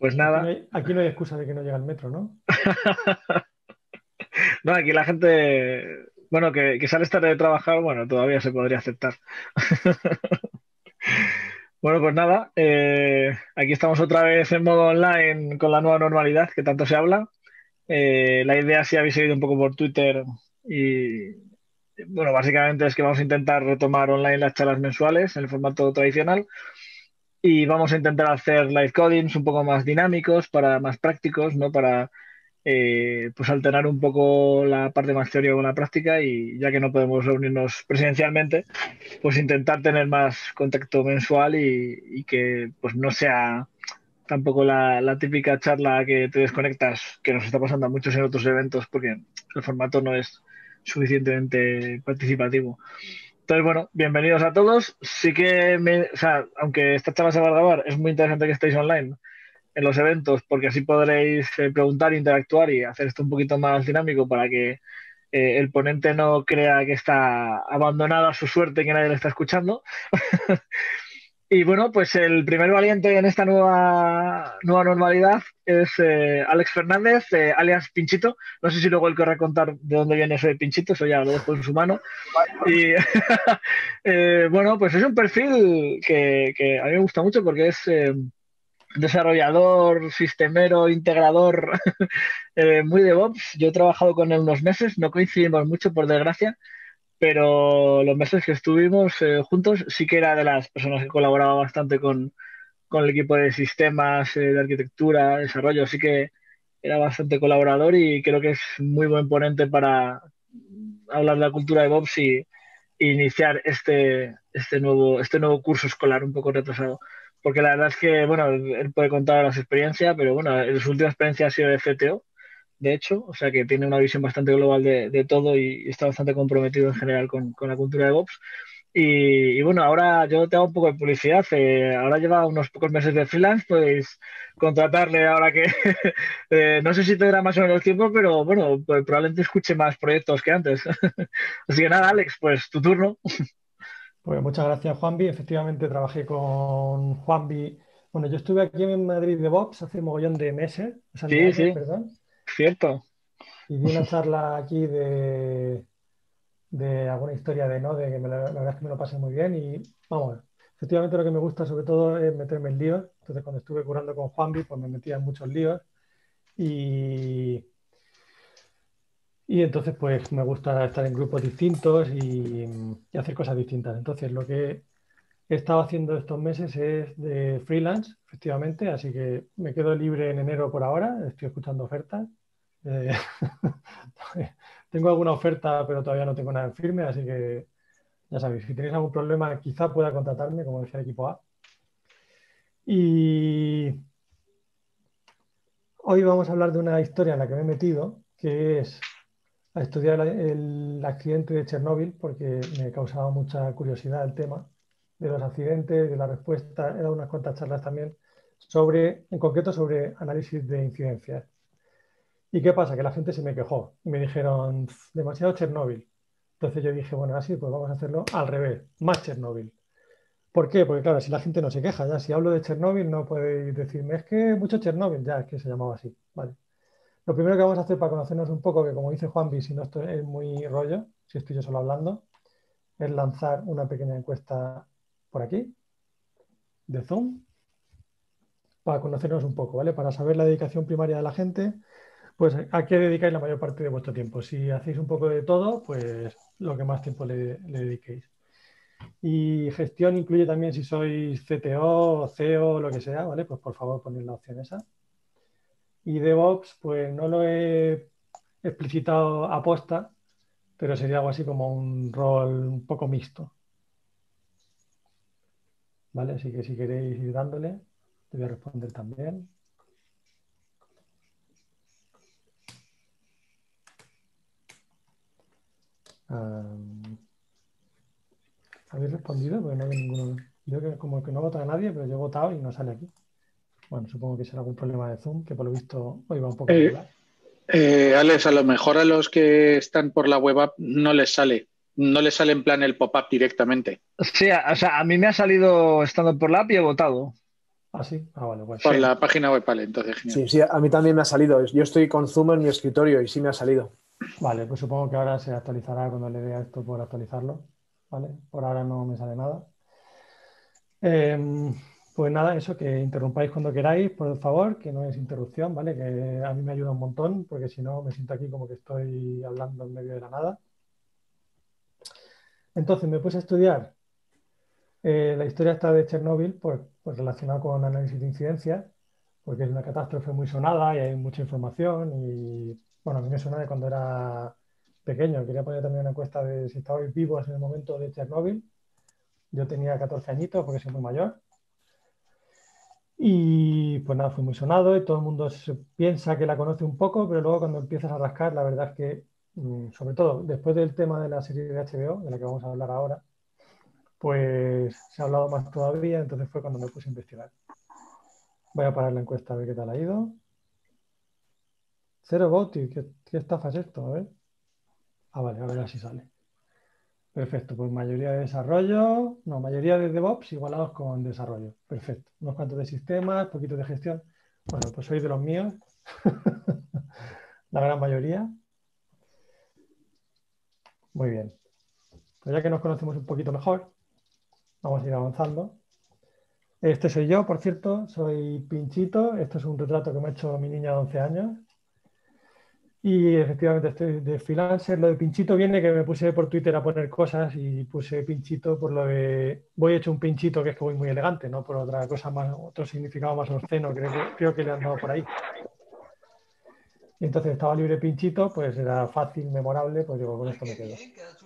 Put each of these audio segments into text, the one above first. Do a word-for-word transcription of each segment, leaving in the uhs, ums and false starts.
Pues Aquí no nada. hay, aquí no hay excusa de que no llega el metro, ¿no? No, aquí la gente, bueno, que, que sale tarde de trabajar, bueno, todavía se podría aceptar. Bueno, pues nada, eh, aquí estamos otra vez en modo online con la nueva normalidad que tanto se habla. Eh, la idea, si habéis seguido un poco por Twitter, y bueno, básicamente es que vamos a intentar retomar online las charlas mensuales en el formato tradicional y vamos a intentar hacer live codings un poco más dinámicos, para más prácticos, ¿no? Para eh, pues alternar un poco la parte más teórica con la práctica, y ya que no podemos reunirnos presencialmente, pues intentar tener más contacto mensual y, y que pues no sea tampoco la, la típica charla que te desconectas, que nos está pasando a muchos en otros eventos porque el formato no es suficientemente participativo. Entonces, bueno, bienvenidos a todos. Sí que, me, o sea, aunque esta charla se va a grabar, es muy interesante que estéis online en los eventos, porque así podréis eh, preguntar, interactuar y hacer esto un poquito más dinámico, para que eh, el ponente no crea que está abandonado a su suerte y que nadie le está escuchando. Y bueno, pues el primer valiente en esta nueva, nueva normalidad es eh, Alex Fernández, eh, alias Pinchito. No sé si luego él querrá contar de dónde viene eso de Pinchito, eso ya lo dejo en su mano. Y eh, bueno, pues es un perfil que, que a mí me gusta mucho, porque es eh, desarrollador, sistemero, integrador, eh, muy DevOps. Yo he trabajado con él unos meses, no coincidimos mucho, por desgracia, pero los meses que estuvimos eh, juntos sí que era de las personas que colaboraba bastante con, con el equipo de sistemas, eh, de arquitectura, desarrollo. Así que era bastante colaborador y creo que es muy buen ponente para hablar de la cultura de DevOps y, y iniciar este, este nuevo, este nuevo curso escolar un poco retrasado. Porque la verdad es que, bueno, él él puede contar las experiencias, pero bueno, su última experiencia ha sido de C T O, de hecho, o sea que tiene una visión bastante global de, de todo, y, y está bastante comprometido en general con, con la cultura de DevOps. Y, y bueno, ahora yo te hago un poco de publicidad. Eh, ahora lleva unos pocos meses de freelance, pues contratarle ahora que eh, no sé si tendrá más o menos tiempo, pero bueno, pues probablemente escuche más proyectos que antes. Así que nada, Alex, pues tu turno. Pues muchas gracias, Juanvi. Efectivamente, trabajé con Juanvi. Bueno, yo estuve aquí en Madrid de Vox hace mogollón de meses, o sea, de Sí, años, sí, perdón, cierto. y di una charla aquí de, de alguna historia de Node, que me la, la verdad es que me lo pasé muy bien. Y vamos, efectivamente lo que me gusta sobre todo es meterme en líos. Entonces, cuando estuve curando con Juanvi, pues me metía en muchos líos. Y, y entonces, pues me gusta estar en grupos distintos y, y hacer cosas distintas. Entonces, lo que he estado haciendo estos meses es de freelance, efectivamente, así que me quedo libre en enero por ahora, estoy escuchando ofertas. Eh, tengo alguna oferta, pero todavía no tengo nada en firme, así que ya sabéis, si tenéis algún problema, quizá pueda contratarme, como decía el equipo A. Y hoy vamos a hablar de una historia en la que me he metido, que es a estudiar el, el accidente de Chernóbil, porque me causaba mucha curiosidad el tema de los accidentes, de la respuesta. He dado unas cuantas charlas también sobre, en concreto, sobre análisis de incidencias. ¿Y qué pasa? Que la gente se me quejó y me dijeron, demasiado Chernóbil. Entonces yo dije, bueno, así pues vamos a hacerlo al revés, más Chernóbil. ¿Por qué? Porque claro, si la gente no se queja, ya si hablo de Chernóbil no podéis decirme, es que mucho Chernóbil, ya es que se llamaba así. Vale. Lo primero que vamos a hacer para conocernos un poco, que como dice Juanvi, si no esto es muy rollo, si estoy yo solo hablando, es lanzar una pequeña encuesta por aquí, de Zoom, para conocernos un poco, ¿vale? Para saber la dedicación primaria de la gente, pues a qué dedicáis la mayor parte de vuestro tiempo. Si hacéis un poco de todo, pues lo que más tiempo le, le dediquéis. Y gestión incluye también si sois C T O, C E O, lo que sea, ¿vale? Pues por favor poned la opción esa. Y DevOps, pues no lo he explicitado aposta, pero sería algo así como un rol un poco mixto, ¿vale? Así que si queréis ir dándole, te voy a responder también. Um, ¿Habéis respondido? Porque no veo ninguno. Yo que como que no vota a nadie, pero yo he votado y no sale aquí. Bueno, supongo que será algún problema de Zoom, que por lo visto hoy va un poco Eh, regular. eh, Alex, a lo mejor a los que están por la web app no les sale, no les sale en plan el pop-up directamente. Sí, a- o sea, a mí me ha salido estando por la app y he votado. Ah, sí. Ah, vale, pues. Por Sí. la página web, vale, entonces genial. Sí, sí, a mí también me ha salido. Yo estoy con Zoom en mi escritorio y sí me ha salido. Vale, pues supongo que ahora se actualizará cuando le dé a esto por actualizarlo. ¿Vale? Por ahora no me sale nada. Eh, pues nada, eso, que interrumpáis cuando queráis, por favor, que no es interrupción, ¿vale? Que a mí me ayuda un montón, porque si no me siento aquí como que estoy hablando en medio de la nada. Entonces me puse a estudiar eh, la historia esta de Chernóbil, pues, pues relacionada con análisis de incidencias, porque es una catástrofe muy sonada y hay mucha información y, bueno, a mí me suena de cuando era pequeño. Quería poner también una encuesta de si estabais vivos en el momento de Chernóbil. Yo tenía catorce añitos porque soy muy mayor. Y pues nada, fue muy sonado y todo el mundo se piensa que la conoce un poco, pero luego cuando empiezas a rascar, la verdad es que, mm, sobre todo después del tema de la serie de H B O, de la que vamos a hablar ahora, pues se ha hablado más todavía, entonces fue cuando me puse a investigar. Voy a parar la encuesta a ver qué tal ha ido. Cero votos, ¿qué, qué estafa es esto? A ver. Ah, vale, a ver si sale. Perfecto, pues mayoría de desarrollo, no, mayoría de DevOps igualados con desarrollo. Perfecto. Unos cuantos de sistemas, poquitos de gestión. Bueno, pues soy de los míos. La gran mayoría. Muy bien. Pues ya que nos conocemos un poquito mejor, vamos a ir avanzando. Este soy yo, por cierto, soy Pinchito. Esto es un retrato que me ha hecho mi niña de once años. Y efectivamente estoy de freelancer. Lo de Pinchito viene que me puse por Twitter a poner cosas y puse Pinchito por lo de voy hecho un pinchito, que es que voy muy elegante, no por otra cosa más, otro significado más obsceno, creo que, creo que le han dado por ahí. Y entonces estaba libre Pinchito, pues era fácil, memorable, pues digo, con esto me quedo.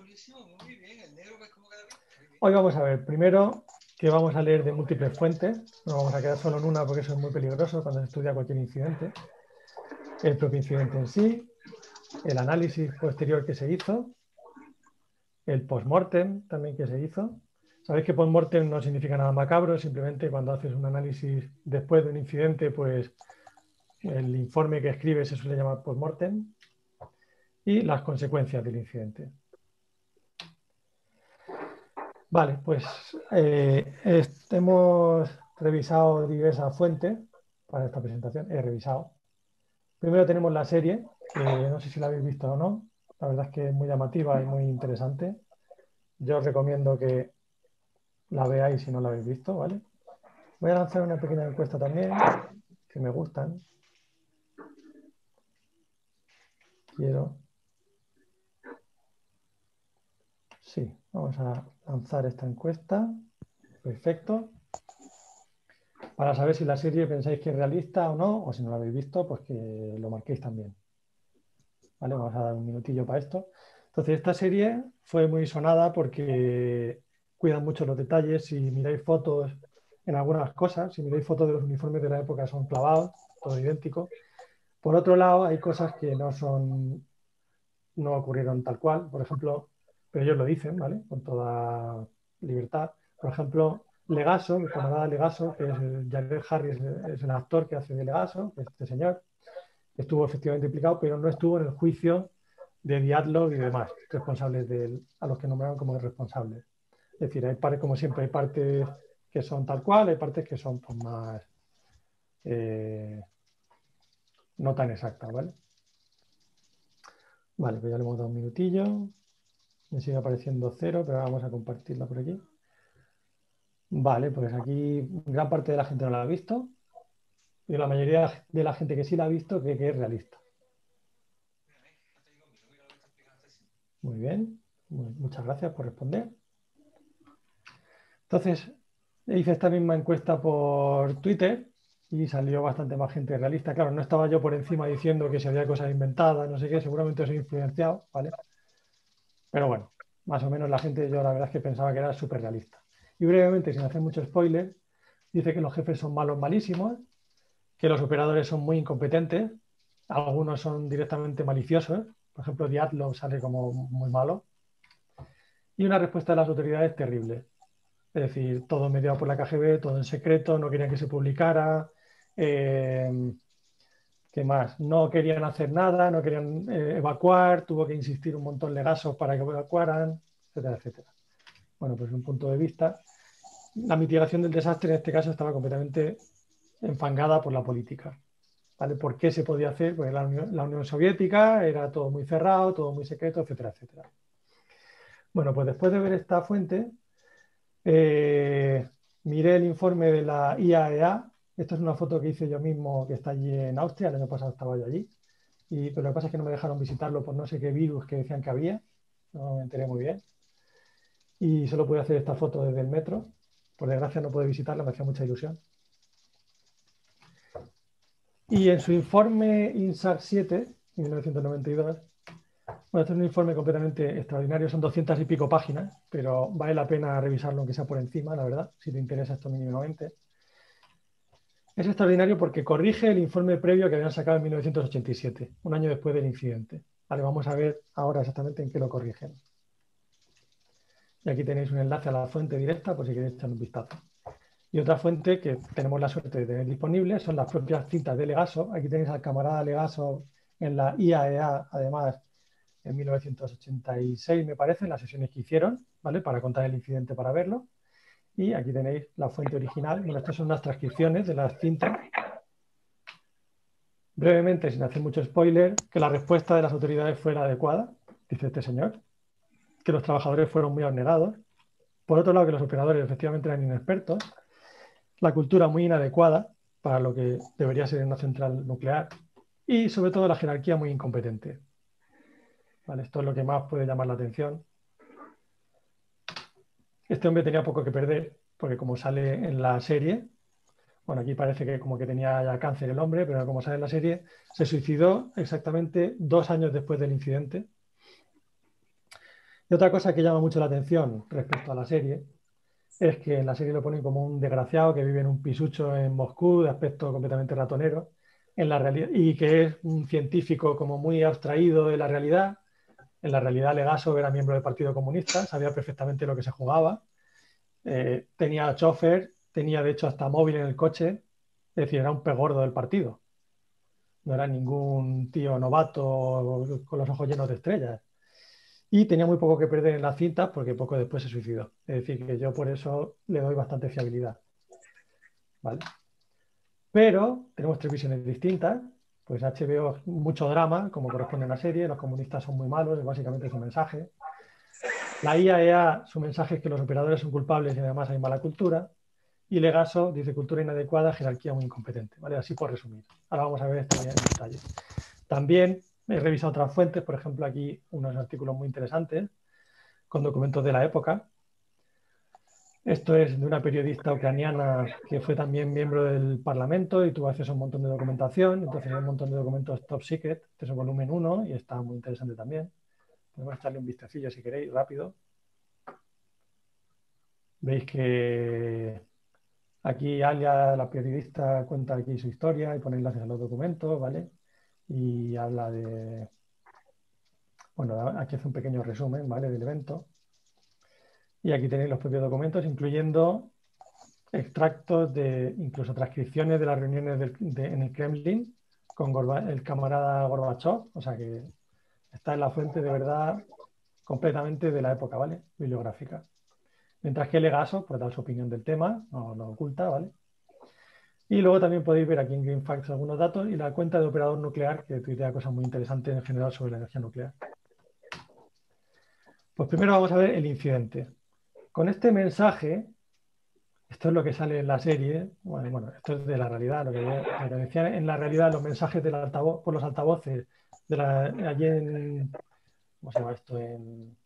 Hoy vamos a ver, primero, que vamos a leer de múltiples fuentes, no vamos a quedar solo en una porque eso es muy peligroso cuando se estudia cualquier incidente. El propio incidente en sí, el análisis posterior que se hizo, el post-mortem también que se hizo. Sabéis que post-mortem no significa nada macabro, simplemente cuando haces un análisis después de un incidente, pues el informe que escribes se suele llamar post-mortem, y las consecuencias del incidente. Vale, pues eh, hemos revisado diversas fuentes para esta presentación, he revisado. Primero tenemos la serie, que no sé si la habéis visto o no, la verdad es que es muy llamativa y muy interesante. Yo os recomiendo que la veáis si no la habéis visto, ¿vale? Voy a lanzar una pequeña encuesta también, que me gustan. Quiero... Sí, vamos a lanzar esta encuesta. Perfecto. Para saber si la serie pensáis que es realista o no, o si no la habéis visto, pues que lo marquéis también. ¿Vale? Vamos a dar un minutillo para esto. Entonces, esta serie fue muy sonada porque cuidan mucho los detalles. Si miráis fotos en algunas cosas, si miráis fotos de los uniformes de la época, son clavados, todo idéntico. Por otro lado, hay cosas que no son, no ocurrieron tal cual. Por ejemplo, pero ellos lo dicen, ¿vale? Con toda libertad. Por ejemplo, Legaso, el camarada Legaso, que es el Jared Harris, es el actor que hace de Legaso, que es este señor, estuvo efectivamente implicado, pero no estuvo en el juicio de Diatlov y demás responsables de, a los que nombraron como responsables. Es decir, hay partes, como siempre, hay partes que son tal cual, hay partes que son pues, más eh, no tan exactas, ¿vale? Vale, pues ya le hemos dado un minutillo. Me sigue apareciendo cero, pero vamos a compartirla por aquí. Vale, pues aquí gran parte de la gente no la ha visto. Y la mayoría de la gente que sí la ha visto cree que es realista. Muy bien, muchas gracias por responder. Entonces, hice esta misma encuesta por Twitter y salió bastante más gente realista. Claro, no estaba yo por encima diciendo que si había cosas inventadas, no sé qué, seguramente os he influenciado, ¿vale? Pero bueno, más o menos la gente, yo la verdad es que pensaba que era súper realista. Y brevemente, sin hacer mucho spoiler, dice que los jefes son malos, malísimos, que los operadores son muy incompetentes, algunos son directamente maliciosos, por ejemplo, Diatlov sale como muy malo, y una respuesta de las autoridades terrible. Es decir, todo mediado por la K G B, todo en secreto, no querían que se publicara. Eh, ¿Qué más? No querían hacer nada, no querían eh, evacuar, tuvo que insistir un montón Legaso para que evacuaran, etcétera, etcétera. Bueno, pues un punto de vista. La mitigación del desastre en este caso estaba completamente enfangada por la política. ¿Vale? ¿Por qué se podía hacer? Pues la Unión, la Unión Soviética era todo muy cerrado, todo muy secreto, etcétera, etcétera. Bueno, pues después de ver esta fuente, eh, miré el informe de la I A E A. Esto es una foto que hice yo mismo, que está allí en Austria. El año pasado estaba yo allí. Y, pero lo que pasa es que no me dejaron visitarlo por no sé qué virus que decían que había. No me enteré muy bien. Y solo pude hacer esta foto desde el metro. Por desgracia no pude visitarla, me hacía mucha ilusión. Y en su informe INSAR siete, mil novecientos noventa y dos, bueno, este es un informe completamente extraordinario, son doscientas y pico páginas, pero vale la pena revisarlo aunque sea por encima, la verdad, si te interesa esto mínimamente. Es extraordinario porque corrige el informe previo que habían sacado en mil novecientos ochenta y siete, un año después del incidente. Vale, vamos a ver ahora exactamente en qué lo corrigen. Y aquí tenéis un enlace a la fuente directa por si queréis echar un vistazo. Y otra fuente que tenemos la suerte de tener disponible son las propias cintas de Legaso. Aquí tenéis al camarada Legaso en la I A E A, además, en mil novecientos ochenta y seis, me parece, en las sesiones que hicieron, ¿vale? Para contar el incidente, para verlo. Y aquí tenéis la fuente original. Bueno, estas son unas transcripciones de las cintas. Brevemente, sin hacer mucho spoiler, que la respuesta de las autoridades fue la adecuada, dice este señor, que los trabajadores fueron muy abnegados. Por otro lado, que los operadores efectivamente eran inexpertos. La cultura muy inadecuada para lo que debería ser una central nuclear. Y sobre todo la jerarquía muy incompetente. Vale, esto es lo que más puede llamar la atención. Este hombre tenía poco que perder, porque como sale en la serie, bueno, aquí parece que como que tenía ya cáncer el hombre, pero como sale en la serie, se suicidó exactamente dos años después del incidente. Y otra cosa que llama mucho la atención respecto a la serie es que en la serie lo ponen como un desgraciado que vive en un pisucho en Moscú, de aspecto completamente ratonero, en la realidad, y que es un científico como muy abstraído de la realidad. En la realidad, Legaso era miembro del Partido Comunista, sabía perfectamente lo que se jugaba, eh, tenía chofer, tenía de hecho hasta móvil en el coche, es decir, era un pegordo del partido. No era ningún tío novato con los ojos llenos de estrellas. Y tenía muy poco que perder en las cintas porque poco después se suicidó. Es decir, que yo por eso le doy bastante fiabilidad. ¿Vale? Pero tenemos tres visiones distintas. Pues H B O mucho drama, como corresponde a la serie, los comunistas son muy malos, es básicamente su mensaje. La I A E A, su mensaje es que los operadores son culpables y además hay mala cultura. Y Legaso dice cultura inadecuada, jerarquía muy incompetente. ¿Vale? Así por resumir. Ahora vamos a ver esto en detalle. También he revisado otras fuentes, por ejemplo, aquí unos artículos muy interesantes con documentos de la época. Esto es de una periodista ucraniana que fue también miembro del Parlamento y tuvo acceso a un montón de documentación. Entonces hay un montón de documentos top secret. Este es el volumen uno y está muy interesante también. Podemos echarle un vistacillo si queréis, rápido. Veis que aquí Alia, la periodista, cuenta aquí su historia y pone enlaces a los documentos, ¿vale? Y habla de... Bueno, aquí hace un pequeño resumen, ¿vale? Del evento. Y aquí tenéis los propios documentos, incluyendo extractos de incluso transcripciones de las reuniones del, de, en el Kremlin con Gorba, el camarada Gorbachev. O sea que está en la fuente de verdad completamente de la época, ¿vale? Bibliográfica. Mientras que Legaso, pues da su opinión del tema, no lo oculta, ¿vale? Y luego también podéis ver aquí en GameFAQs algunos datos y la cuenta de operador nuclear que tuitea cosas muy interesantes en general sobre la energía nuclear. Pues primero vamos a ver el incidente. Con este mensaje, esto es lo que sale en la serie, bueno, bueno esto es de la realidad, lo que, lo que decían en la realidad los mensajes del altavoz, por los altavoces, de la, allí en, ¿cómo se llama esto? En,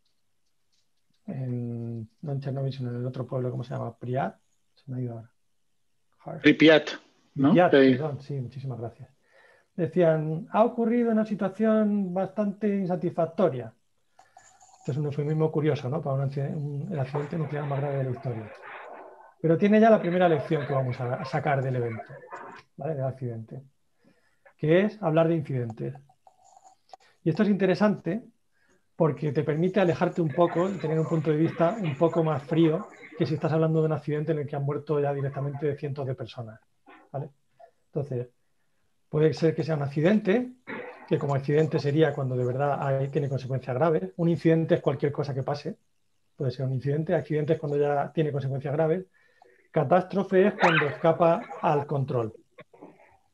en, no en Chernobyl, sino en el otro pueblo, ¿cómo se llama? Pripyat, se me ha ido ahora. Pripyat, ¿no? Pripyat, Sí. perdón, sí, muchísimas gracias. Decían, ha ocurrido una situación bastante insatisfactoria. Este es un eufemismo curioso, ¿no? Para un accidente, un, el accidente nuclear más grave de la historia. Pero tiene ya la primera lección que vamos a sacar del evento, ¿vale? Del accidente, que es hablar de incidentes. Y esto es interesante porque te permite alejarte un poco y tener un punto de vista un poco más frío que si estás hablando de un accidente en el que han muerto ya directamente cientos de personas, ¿vale? Entonces, puede ser que sea un accidente, que como accidente sería cuando de verdad hay, tiene consecuencias graves. Un incidente es cualquier cosa que pase. Puede ser un incidente. Accidente es cuando ya tiene consecuencias graves. Catástrofe es cuando escapa al control.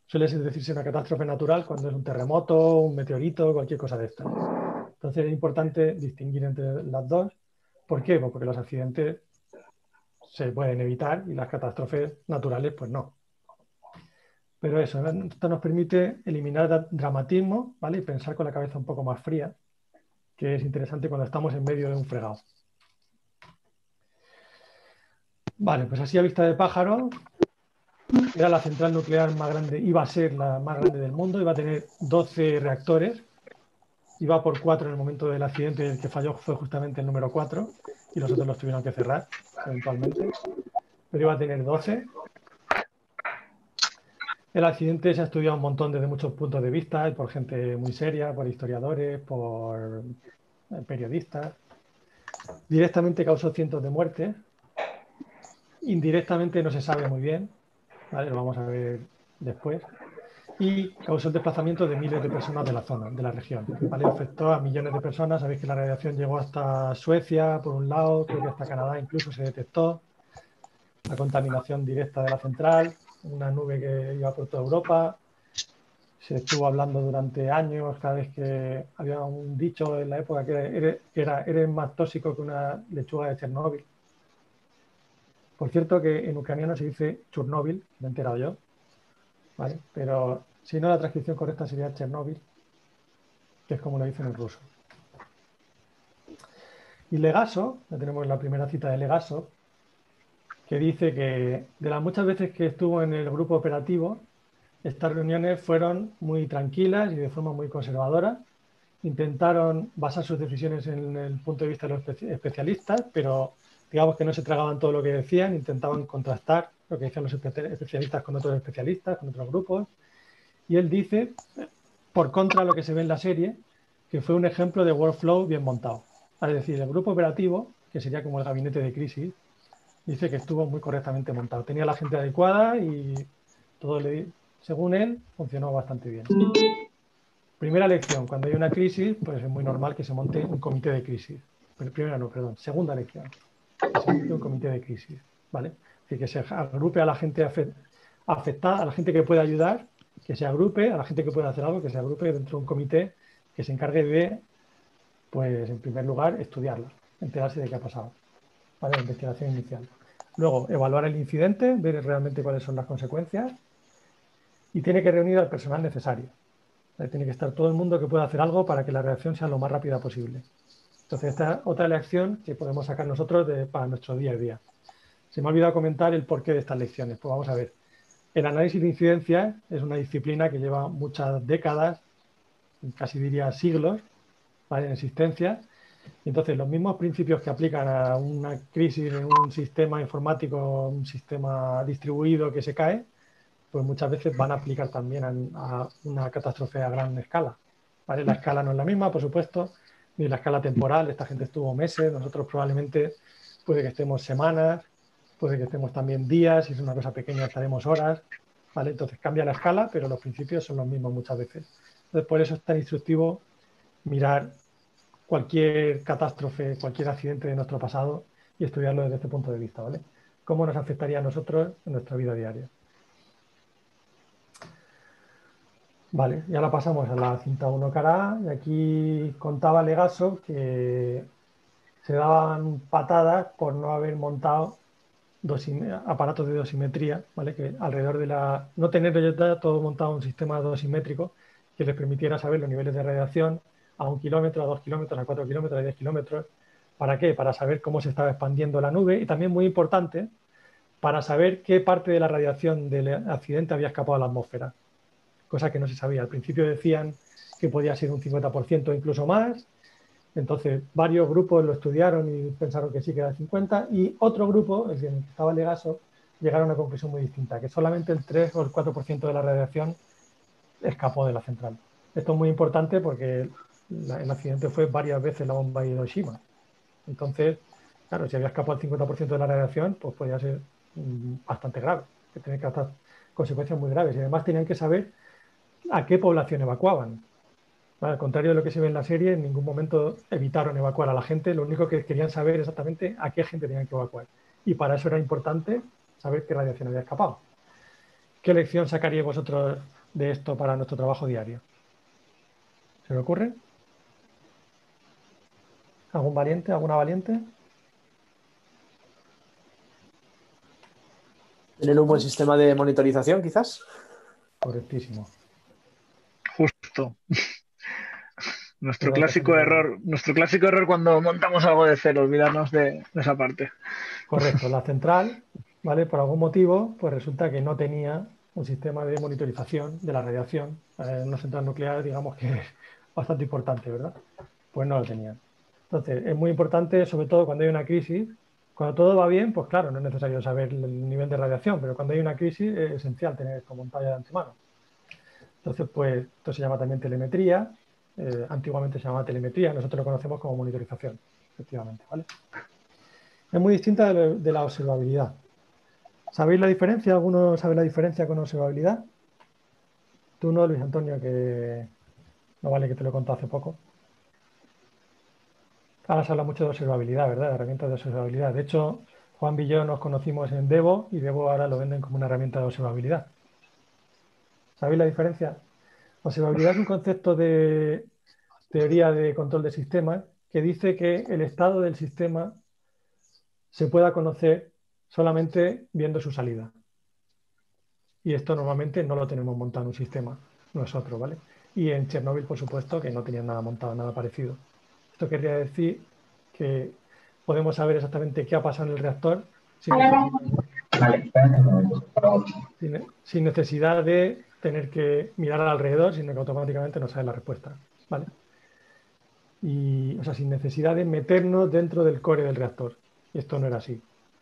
suele decirse una catástrofe natural cuando es un terremoto, un meteorito, cualquier cosa de estas. Entonces es importante distinguir entre las dos. ¿Por qué? Pues porque los accidentes se pueden evitar y las catástrofes naturales, pues no. Pero eso, esto nos permite eliminar dramatismo, ¿vale? Y pensar con la cabeza un poco más fría, que es interesante cuando estamos en medio de un fregado. Vale, pues así a vista de pájaro, era la central nuclear más grande, iba a ser la más grande del mundo, iba a tener doce reactores, iba por cuatro en el momento del accidente, el que falló fue justamente el número cuatro y los otros los tuvieron que cerrar eventualmente, pero iba a tener doce. El accidente se ha estudiado un montón desde muchos puntos de vista, por gente muy seria, por historiadores, por periodistas. Directamente causó cientos de muertes, indirectamente no se sabe muy bien, ¿vale? Lo vamos a ver después. Y causó el desplazamiento de miles de personas de la zona, de la región, ¿vale? Afectó a millones de personas. Sabéis que la radiación llegó hasta Suecia, por un lado, creo que hasta Canadá incluso se detectó. La contaminación directa de la central, una nube que iba por toda Europa. Se estuvo hablando durante años, cada vez que había un dicho en la época que era, era eres más tóxico que una lechuga de Chernóbil. Por cierto que en ucraniano se dice Chernóbil, me he enterado yo, ¿vale? Pero si no, la transcripción correcta sería Chernóbil, que es como lo dicen en ruso. Y Legaso, ya tenemos la primera cita de Legaso, que dice que de las muchas veces que estuvo en el grupo operativo, estas reuniones fueron muy tranquilas y de forma muy conservadora. Intentaron basar sus decisiones en el punto de vista de los especialistas, pero digamos que no se tragaban todo lo que decían, intentaban contrastar lo que decían los especialistas con otros especialistas, con otros grupos. Y él dice, por contra de lo que se ve en la serie, que fue un ejemplo de workflow bien montado. Es decir, el grupo operativo, que sería como el gabinete de crisis, dice que estuvo muy correctamente montado. Tenía la gente adecuada y todo, le, según él, funcionó bastante bien. Primera lección, cuando hay una crisis, pues es muy normal que se monte un comité de crisis. Pero primera no, perdón, segunda lección, que se monte un comité de crisis, ¿vale? Es decir, que se agrupe a la gente afectada, a la gente que puede ayudar, que se agrupe, a la gente que puede hacer algo, que se agrupe dentro de un comité que se encargue de, pues en primer lugar, estudiarla, enterarse de qué ha pasado, ¿vale? La investigación inicial. Luego, evaluar el incidente, ver realmente cuáles son las consecuencias y tiene que reunir al personal necesario. Tiene que estar todo el mundo que pueda hacer algo para que la reacción sea lo más rápida posible. Entonces, esta es otra lección que podemos sacar nosotros de, para nuestro día a día. Se me ha olvidado comentar el porqué de estas lecciones. Pues vamos a ver. El análisis de incidencias es una disciplina que lleva muchas décadas, casi diría siglos, ¿vale? En existencia. Y entonces, los mismos principios que aplican a una crisis en un sistema informático, un sistema distribuido que se cae, pues muchas veces van a aplicar también a, a una catástrofe a gran escala, ¿vale? La escala no es la misma, por supuesto, ni la escala temporal. Esta gente estuvo meses, nosotros probablemente puede que estemos semanas, puede que estemos también días, si es una cosa pequeña estaremos horas, ¿vale? Entonces cambia la escala, pero los principios son los mismos muchas veces. Entonces por eso es tan instructivo mirar cualquier catástrofe, cualquier accidente de nuestro pasado y estudiarlo desde este punto de vista, ¿vale? ¿Cómo nos afectaría a nosotros en nuestra vida diaria? Vale, y ahora pasamos a la cinta uno cara A y aquí contaba Legaso que se daban patadas por no haber montado aparatos de dosimetría, ¿vale? Que alrededor de la... no tener ya todo montado un sistema dosimétrico que les permitiera saber los niveles de radiación a un kilómetro, a dos kilómetros, a cuatro kilómetros, a diez kilómetros. ¿Para qué? Para saber cómo se estaba expandiendo la nube y también muy importante, para saber qué parte de la radiación del accidente había escapado a la atmósfera. Cosa que no se sabía. Al principio decían que podía ser un cincuenta por ciento o incluso más. Entonces, varios grupos lo estudiaron y pensaron que sí, que era el cincuenta. Y otro grupo, el que estaba Legaso, llegaron a una conclusión muy distinta, que solamente el tres o el cuatro por ciento de la radiación escapó de la central. Esto es muy importante porque la, el accidente fue varias veces la bomba de Hiroshima. Entonces, claro, si había escapado el cincuenta por ciento de la radiación, pues podía ser mmm, bastante grave, que tenía que causar consecuencias muy graves. Y además tenían que saber a qué población evacuaban. Al contrario de lo que se ve en la serie, en ningún momento evitaron evacuar a la gente, lo único que querían saber exactamente a qué gente tenían que evacuar. Y para eso era importante saber qué radiación había escapado. ¿Qué lección sacaríais vosotros de esto para nuestro trabajo diario? ¿Se le ocurre? ¿Algún valiente? ¿Alguna valiente? Tener un buen sistema de monitorización, quizás. Correctísimo. Justo. Nuestro Tener clásico bastante- error, nuestro clásico error cuando montamos algo de cero, olvidarnos de, de esa parte. Correcto. La central, ¿vale? Por algún motivo, pues resulta que no tenía un sistema de monitorización de la radiación. Eh, una central nuclear, digamos que es bastante importante, ¿verdad? Pues no lo tenían. Entonces, es muy importante, sobre todo cuando hay una crisis. Cuando todo va bien, pues claro, no es necesario saber el nivel de radiación, pero cuando hay una crisis es esencial tener esto montado ya de antemano. Entonces, pues esto se llama también telemetría. Eh, antiguamente se llamaba telemetría, nosotros lo conocemos como monitorización, efectivamente, ¿vale? Es muy distinta de, de la observabilidad. ¿Sabéis la diferencia? ¿Alguno sabe la diferencia con observabilidad? Tú no, Luis Antonio, que no vale que te lo he contado hace poco. Ahora se habla mucho de observabilidad, ¿verdad? De herramientas de observabilidad. De hecho, Juan y yo nos conocimos en Devo y Devo ahora lo venden como una herramienta de observabilidad. ¿Sabéis la diferencia? Observabilidad es un concepto de teoría de control de sistemas que dice que el estado del sistema se pueda conocer solamente viendo su salida. Y esto normalmente no lo tenemos montado en un sistema nosotros, ¿vale? Y en Chernobyl, por supuesto, que no tenían nada montado, nada parecido. Esto querría decir que podemos saber exactamente qué ha pasado en el reactor sin necesidad de, sin, sin necesidad de tener que mirar alrededor, sino que automáticamente nos sale la respuesta, ¿vale? Y, o sea, sin necesidad de meternos dentro del core del reactor. Y esto no era así.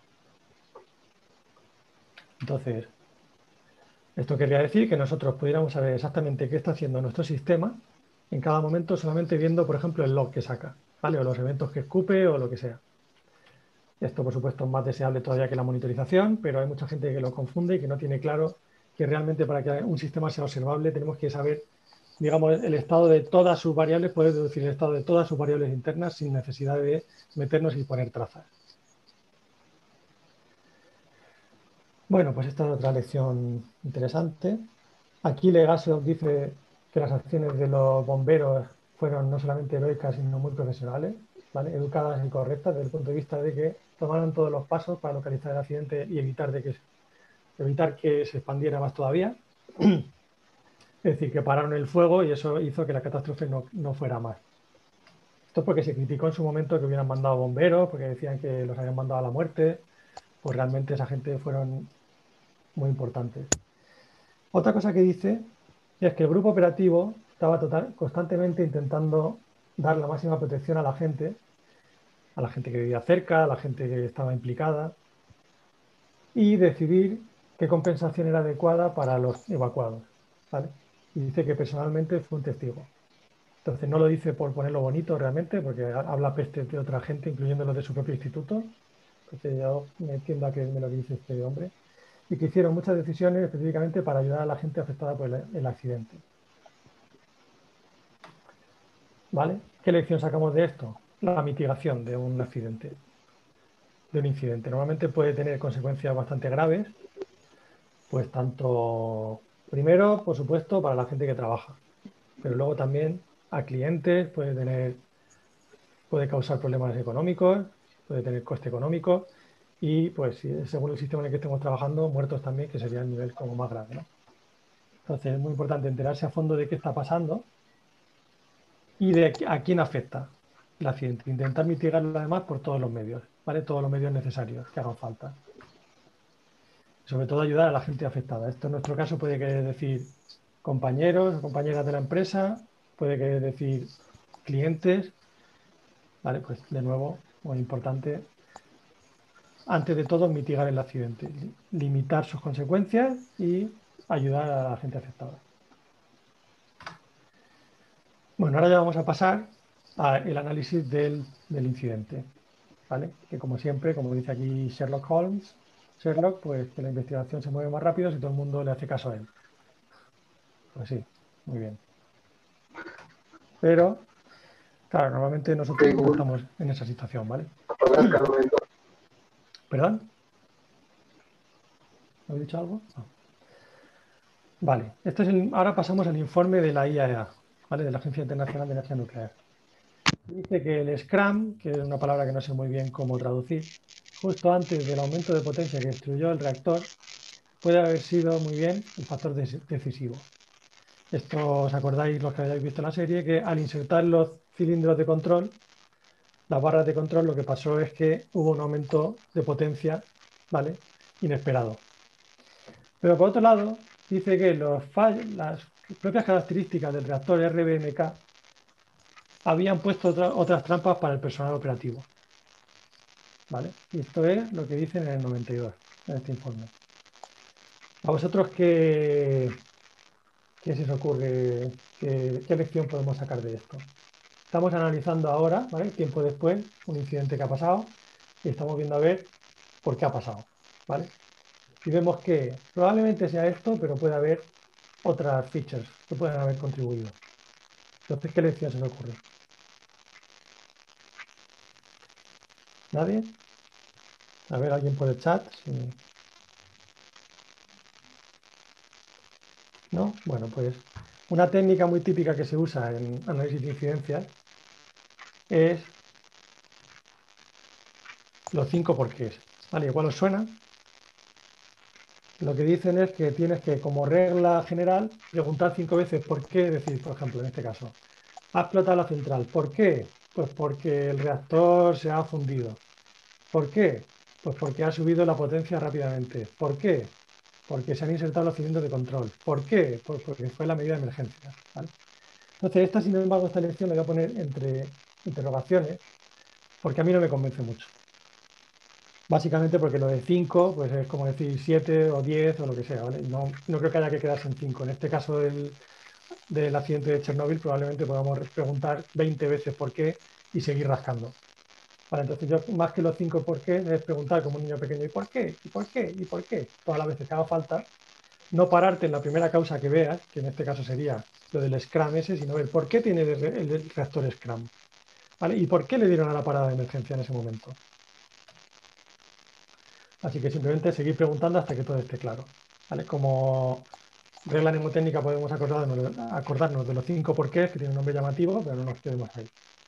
Entonces, esto querría decir que nosotros pudiéramos saber exactamente qué está haciendo nuestro sistema en cada momento solamente viendo, por ejemplo, el log que saca, ¿vale? O los eventos que escupe o lo que sea. Esto, por supuesto, es más deseable todavía que la monitorización, pero hay mucha gente que lo confunde y que no tiene claro que realmente para que un sistema sea observable tenemos que saber, digamos, el estado de todas sus variables, poder deducir el estado de todas sus variables internas sin necesidad de meternos y poner trazas. Bueno, pues esta es otra lección interesante. Aquí Legasio dice que las acciones de los bomberos fueron no solamente heroicas, sino muy profesionales, ¿vale? Educadas y correctas desde el punto de vista de que tomaron todos los pasos para localizar el accidente y evitar, de que, evitar que se expandiera más todavía. Es decir, que pararon el fuego y eso hizo que la catástrofe no, no fuera más. Esto es porque se criticó en su momento que hubieran mandado bomberos, porque decían que los habían mandado a la muerte, pues realmente esa gente fueron muy importantes. Otra cosa que dice es que el grupo operativo estaba total, constantemente intentando dar la máxima protección a la gente, a la gente que vivía cerca, a la gente que estaba implicada, y decidir qué compensación era adecuada para los evacuados, ¿vale? Y dice que personalmente fue un testigo. Entonces no lo dice por ponerlo bonito realmente, porque habla peste de otra gente, incluyendo los de su propio instituto. Entonces yo me entiendo a qué es lo que dice este hombre. Y que hicieron muchas decisiones específicamente para ayudar a la gente afectada por el, el accidente. ¿Vale? ¿Qué lección sacamos de esto? La mitigación de un accidente, de un incidente. Normalmente puede tener consecuencias bastante graves, pues tanto, primero, por supuesto, para la gente que trabaja, pero luego también a clientes, puede tener, puede causar problemas económicos, puede tener coste económico y, pues, según el sistema en el que estemos trabajando, muertos también, que sería el nivel como más grave, ¿no? Entonces es muy importante enterarse a fondo de qué está pasando y de a quién afecta el accidente. Intentar mitigarlo además por todos los medios, ¿vale? Todos los medios necesarios que hagan falta. Sobre todo ayudar a la gente afectada. Esto en nuestro caso puede querer decir compañeros o compañeras de la empresa, puede querer decir clientes, ¿vale? Pues de nuevo, muy importante, antes de todo, mitigar el accidente, limitar sus consecuencias y ayudar a la gente afectada. Bueno, ahora ya vamos a pasar al análisis del, del incidente, ¿vale? Que como siempre, como dice aquí Sherlock Holmes, Sherlock, pues que la investigación se mueve más rápido si todo el mundo le hace caso a él. Pues sí, muy bien. Pero, claro, normalmente nosotros no estamos en esa situación, ¿vale? ¿Perdón? ¿Me he dicho algo? No. Vale, esto es el- ahora pasamos al informe de la I A E A, ¿vale? De la Agencia Internacional de Energía Nuclear. Dice que el Scram, que es una palabra que no sé muy bien cómo traducir, justo antes del aumento de potencia que destruyó el reactor, puede haber sido muy bien el factor des- decisivo. Esto, ¿os acordáis los que hayáis visto la serie? Que al insertar los cilindros de control, las barras de control, lo que pasó es que hubo un aumento de potencia, ¿vale? Inesperado. Pero por otro lado, dice que los fall- las propias características del reactor R B M K habían puesto otra- otras trampas para el personal operativo, ¿vale? Y esto es lo que dicen en el noventa y dos, en este informe. ¿A vosotros qué, qué se os ocurre? ¿Qué, qué lección podemos sacar de esto? Estamos analizando ahora, ¿vale? Tiempo después, un incidente que ha pasado y estamos viendo a ver por qué ha pasado, ¿vale? Y vemos que probablemente sea esto, pero puede haber otras features que pueden haber contribuido. Entonces, ¿qué lección se me ocurre? ¿Nadie? A ver, alguien por el chat. Si... ¿No? Bueno, pues una técnica muy típica que se usa en análisis de incidencias es los cinco porqués. ¿Vale? Igual os suena. Lo que dicen es que tienes que, como regla general, preguntar cinco veces por qué. Decir, por ejemplo, en este caso, ha explotado la central. ¿Por qué? Pues porque el reactor se ha fundido. ¿Por qué? Pues porque ha subido la potencia rápidamente. ¿Por qué? Porque se han insertado los cilindros de control. ¿Por qué? Pues porque fue la medida de emergencia, ¿vale? Entonces, esta, sin embargo, esta lección la voy a poner entre interrogaciones, porque a mí no me convence mucho. Básicamente porque lo de cinco, pues es como decir siete o diez o lo que sea, ¿vale? No, no creo que haya que quedarse en cinco. En este caso del, del accidente de Chernóbil, probablemente podamos preguntar veinte veces por qué y seguir rascando. Vale, entonces yo, más que los cinco por qué, es preguntar como un niño pequeño, ¿y por qué? ¿Y por qué? ¿Y por qué? Todas las veces que haga falta, no pararte en la primera causa que veas, que en este caso sería lo del Scram ese, sino ver por qué tiene el, el reactor Scram, ¿vale? ¿Y por qué le dieron a la parada de emergencia en ese momento? Así que simplemente seguir preguntando hasta que todo esté claro, ¿vale? Como regla mnemotécnica podemos acordarnos, acordarnos de los cinco porqués, que tiene un nombre llamativo, pero no nos quedemos ahí.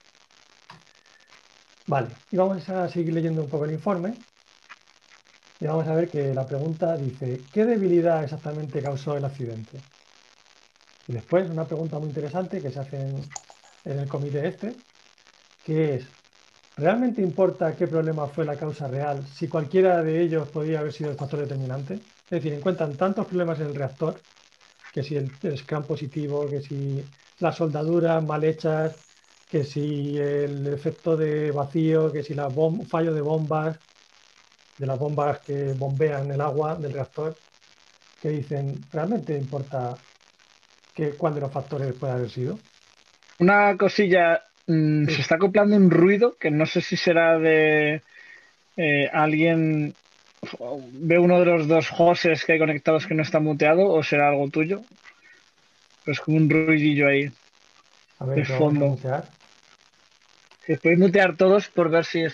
Vale, y vamos a seguir leyendo un poco el informe. Y vamos a ver que la pregunta dice, ¿qué debilidad exactamente causó el accidente? Y después una pregunta muy interesante que se hace en, en el comité este, que es, ¿realmente importa qué problema fue la causa real si cualquiera de ellos podía haber sido el factor determinante? Es decir, encuentran tantos problemas en el reactor, que si el, el scram positivo, que si las soldaduras mal hechas, que si el efecto de vacío, que si la bom fallo de bombas, de las bombas que bombean el agua del reactor, que dicen, ¿realmente importa que, cuál de los factores puede haber sido? Una cosilla, mm, se Sí. está acoplando un ruido que no sé si será de eh, alguien, ve uno de los dos hostes que hay conectados que no está muteado o será algo tuyo. Pero es como un ruidillo ahí A ver, de probamos a fondo. mutear. Que podéis mutear todos por ver si es.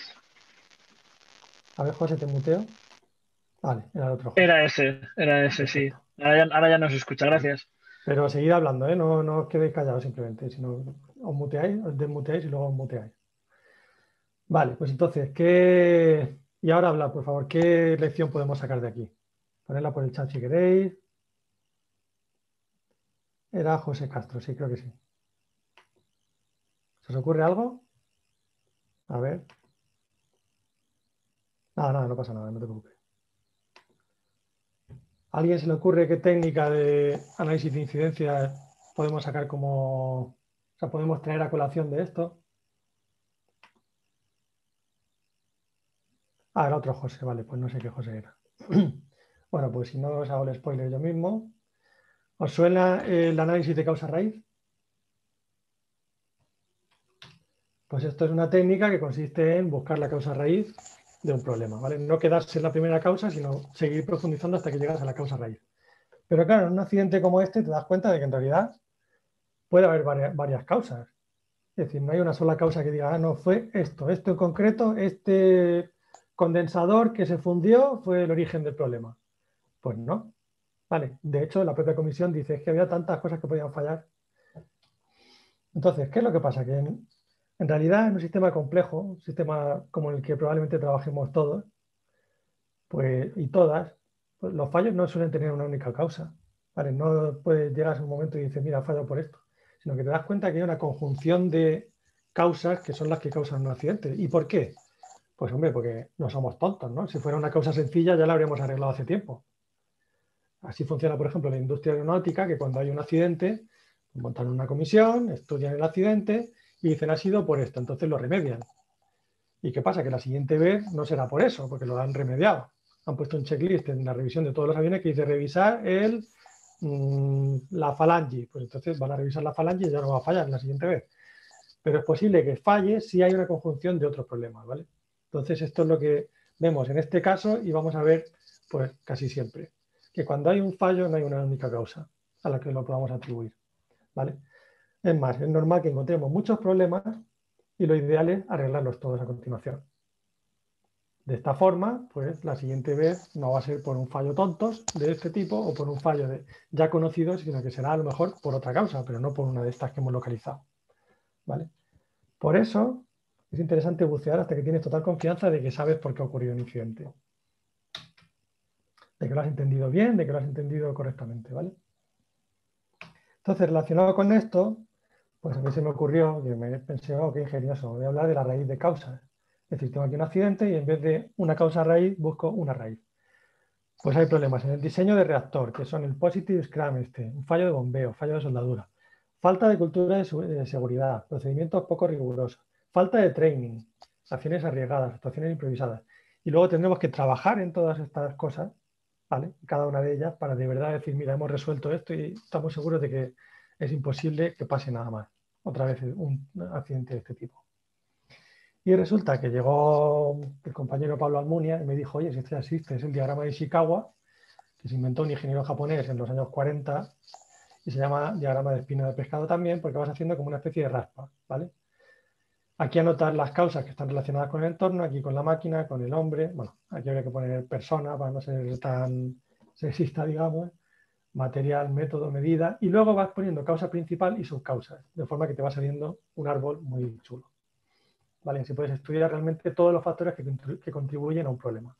A ver, José, te muteo. Vale, era el otro José. Era ese, era ese, sí. Perfecto. Ahora ya, ahora ya no se escucha, gracias. Pero seguid hablando, ¿eh? No, no os quedéis callados simplemente, sino os muteáis, os desmuteáis y luego os muteáis. Vale, pues entonces, ¿qué... Y ahora habla, por favor, ¿qué lección podemos sacar de aquí? Ponedla por el chat si queréis. Era José Castro, sí, creo que sí. ¿Se os ocurre algo? A ver. Nada, nada, no pasa nada, no te preocupes. ¿A alguien se le ocurre qué técnica de análisis de incidencias podemos sacar como... O sea, podemos traer a colación de esto? Ah, era otro José, vale, pues no sé qué José era. Bueno, pues si no os hago el spoiler yo mismo. ¿Os suena el análisis de causa-raíz? Pues esto es una técnica que consiste en buscar la causa-raíz de un problema, ¿vale? No quedarse en la primera causa, sino seguir profundizando hasta que llegas a la causa-raíz. Pero claro, en un accidente como este te das cuenta de que en realidad puede haber varias, varias causas. Es decir, no hay una sola causa que diga, ah, no, fue esto, esto en concreto, este condensador que se fundió fue el origen del problema. Pues no. ¿vale? De hecho, la propia comisión dice que había tantas cosas que podían fallar. Entonces, ¿qué es lo que pasa? Que en, en realidad en un sistema complejo, un sistema como el que probablemente trabajemos todos, pues, y todas, pues, los fallos no suelen tener una única causa, ¿vale? No puedes llegar a un momento y dices, mira, ha fallado por esto, sino que te das cuenta que hay una conjunción de causas que son las que causan un accidente. ¿Y por qué? Pues hombre, porque no somos tontos, ¿no? Si fuera una causa sencilla ya la habríamos arreglado hace tiempo. Así funciona, por ejemplo, la industria aeronáutica, que cuando hay un accidente, montan una comisión, estudian el accidente y dicen ha sido por esto, entonces lo remedian. ¿Y qué pasa? Que la siguiente vez no será por eso, porque lo han remediado. Han puesto un checklist en la revisión de todos los aviones que dice revisar el, mmm, la falange. Pues entonces van a revisar la falange y ya no va a fallar la siguiente vez. Pero es posible que falle si hay una conjunción de otros problemas, ¿vale? Entonces esto es lo que vemos en este caso y vamos a ver pues casi siempre. Que cuando hay un fallo no hay una única causa a la que lo podamos atribuir, ¿vale? Es más, es normal que encontremos muchos problemas y lo ideal es arreglarlos todos a continuación. De esta forma, pues la siguiente vez no va a ser por un fallo tontos de este tipo o por un fallo de ya conocido, sino que será a lo mejor por otra causa, pero no por una de estas que hemos localizado, ¿vale? Por eso es interesante bucear hasta que tienes total confianza de que sabes por qué ha ocurrido un incidente. De que lo has entendido bien, de que lo has entendido correctamente, ¿vale? Entonces, relacionado con esto, pues a mí se me ocurrió, que me pensé, oh, qué ingenioso, voy a hablar de la raíz de causas. Es decir, tengo aquí un accidente y en vez de una causa raíz, busco una raíz. Pues hay problemas en el diseño de reactor, que son el positive scrum, este, un fallo de bombeo, fallo de soldadura, falta de cultura de, de seguridad, procedimientos poco rigurosos, falta de training, acciones arriesgadas, actuaciones improvisadas. Y luego tendremos que trabajar en todas estas cosas, ¿vale? Cada una de ellas para de verdad decir, mira, hemos resuelto esto y estamos seguros de que es imposible que pase nada más. Otra vez un accidente de este tipo. Y resulta que llegó el compañero Pablo Almunia y me dijo, oye, si esto ya existe, es el diagrama de Ishikawa, que se inventó un ingeniero japonés en los años cuarenta y se llama diagrama de espina de pescado también porque vas haciendo como una especie de raspa, ¿vale? Aquí anotar las causas que están relacionadas con el entorno, aquí con la máquina, con el hombre, bueno, aquí habría que poner persona para no ser tan sexista, digamos, material, método, medida, y luego vas poniendo causa principal y subcausas, de forma que te va saliendo un árbol muy chulo. ¿Vale? Así puedes estudiar realmente todos los factores que, que contribuyen a un problema.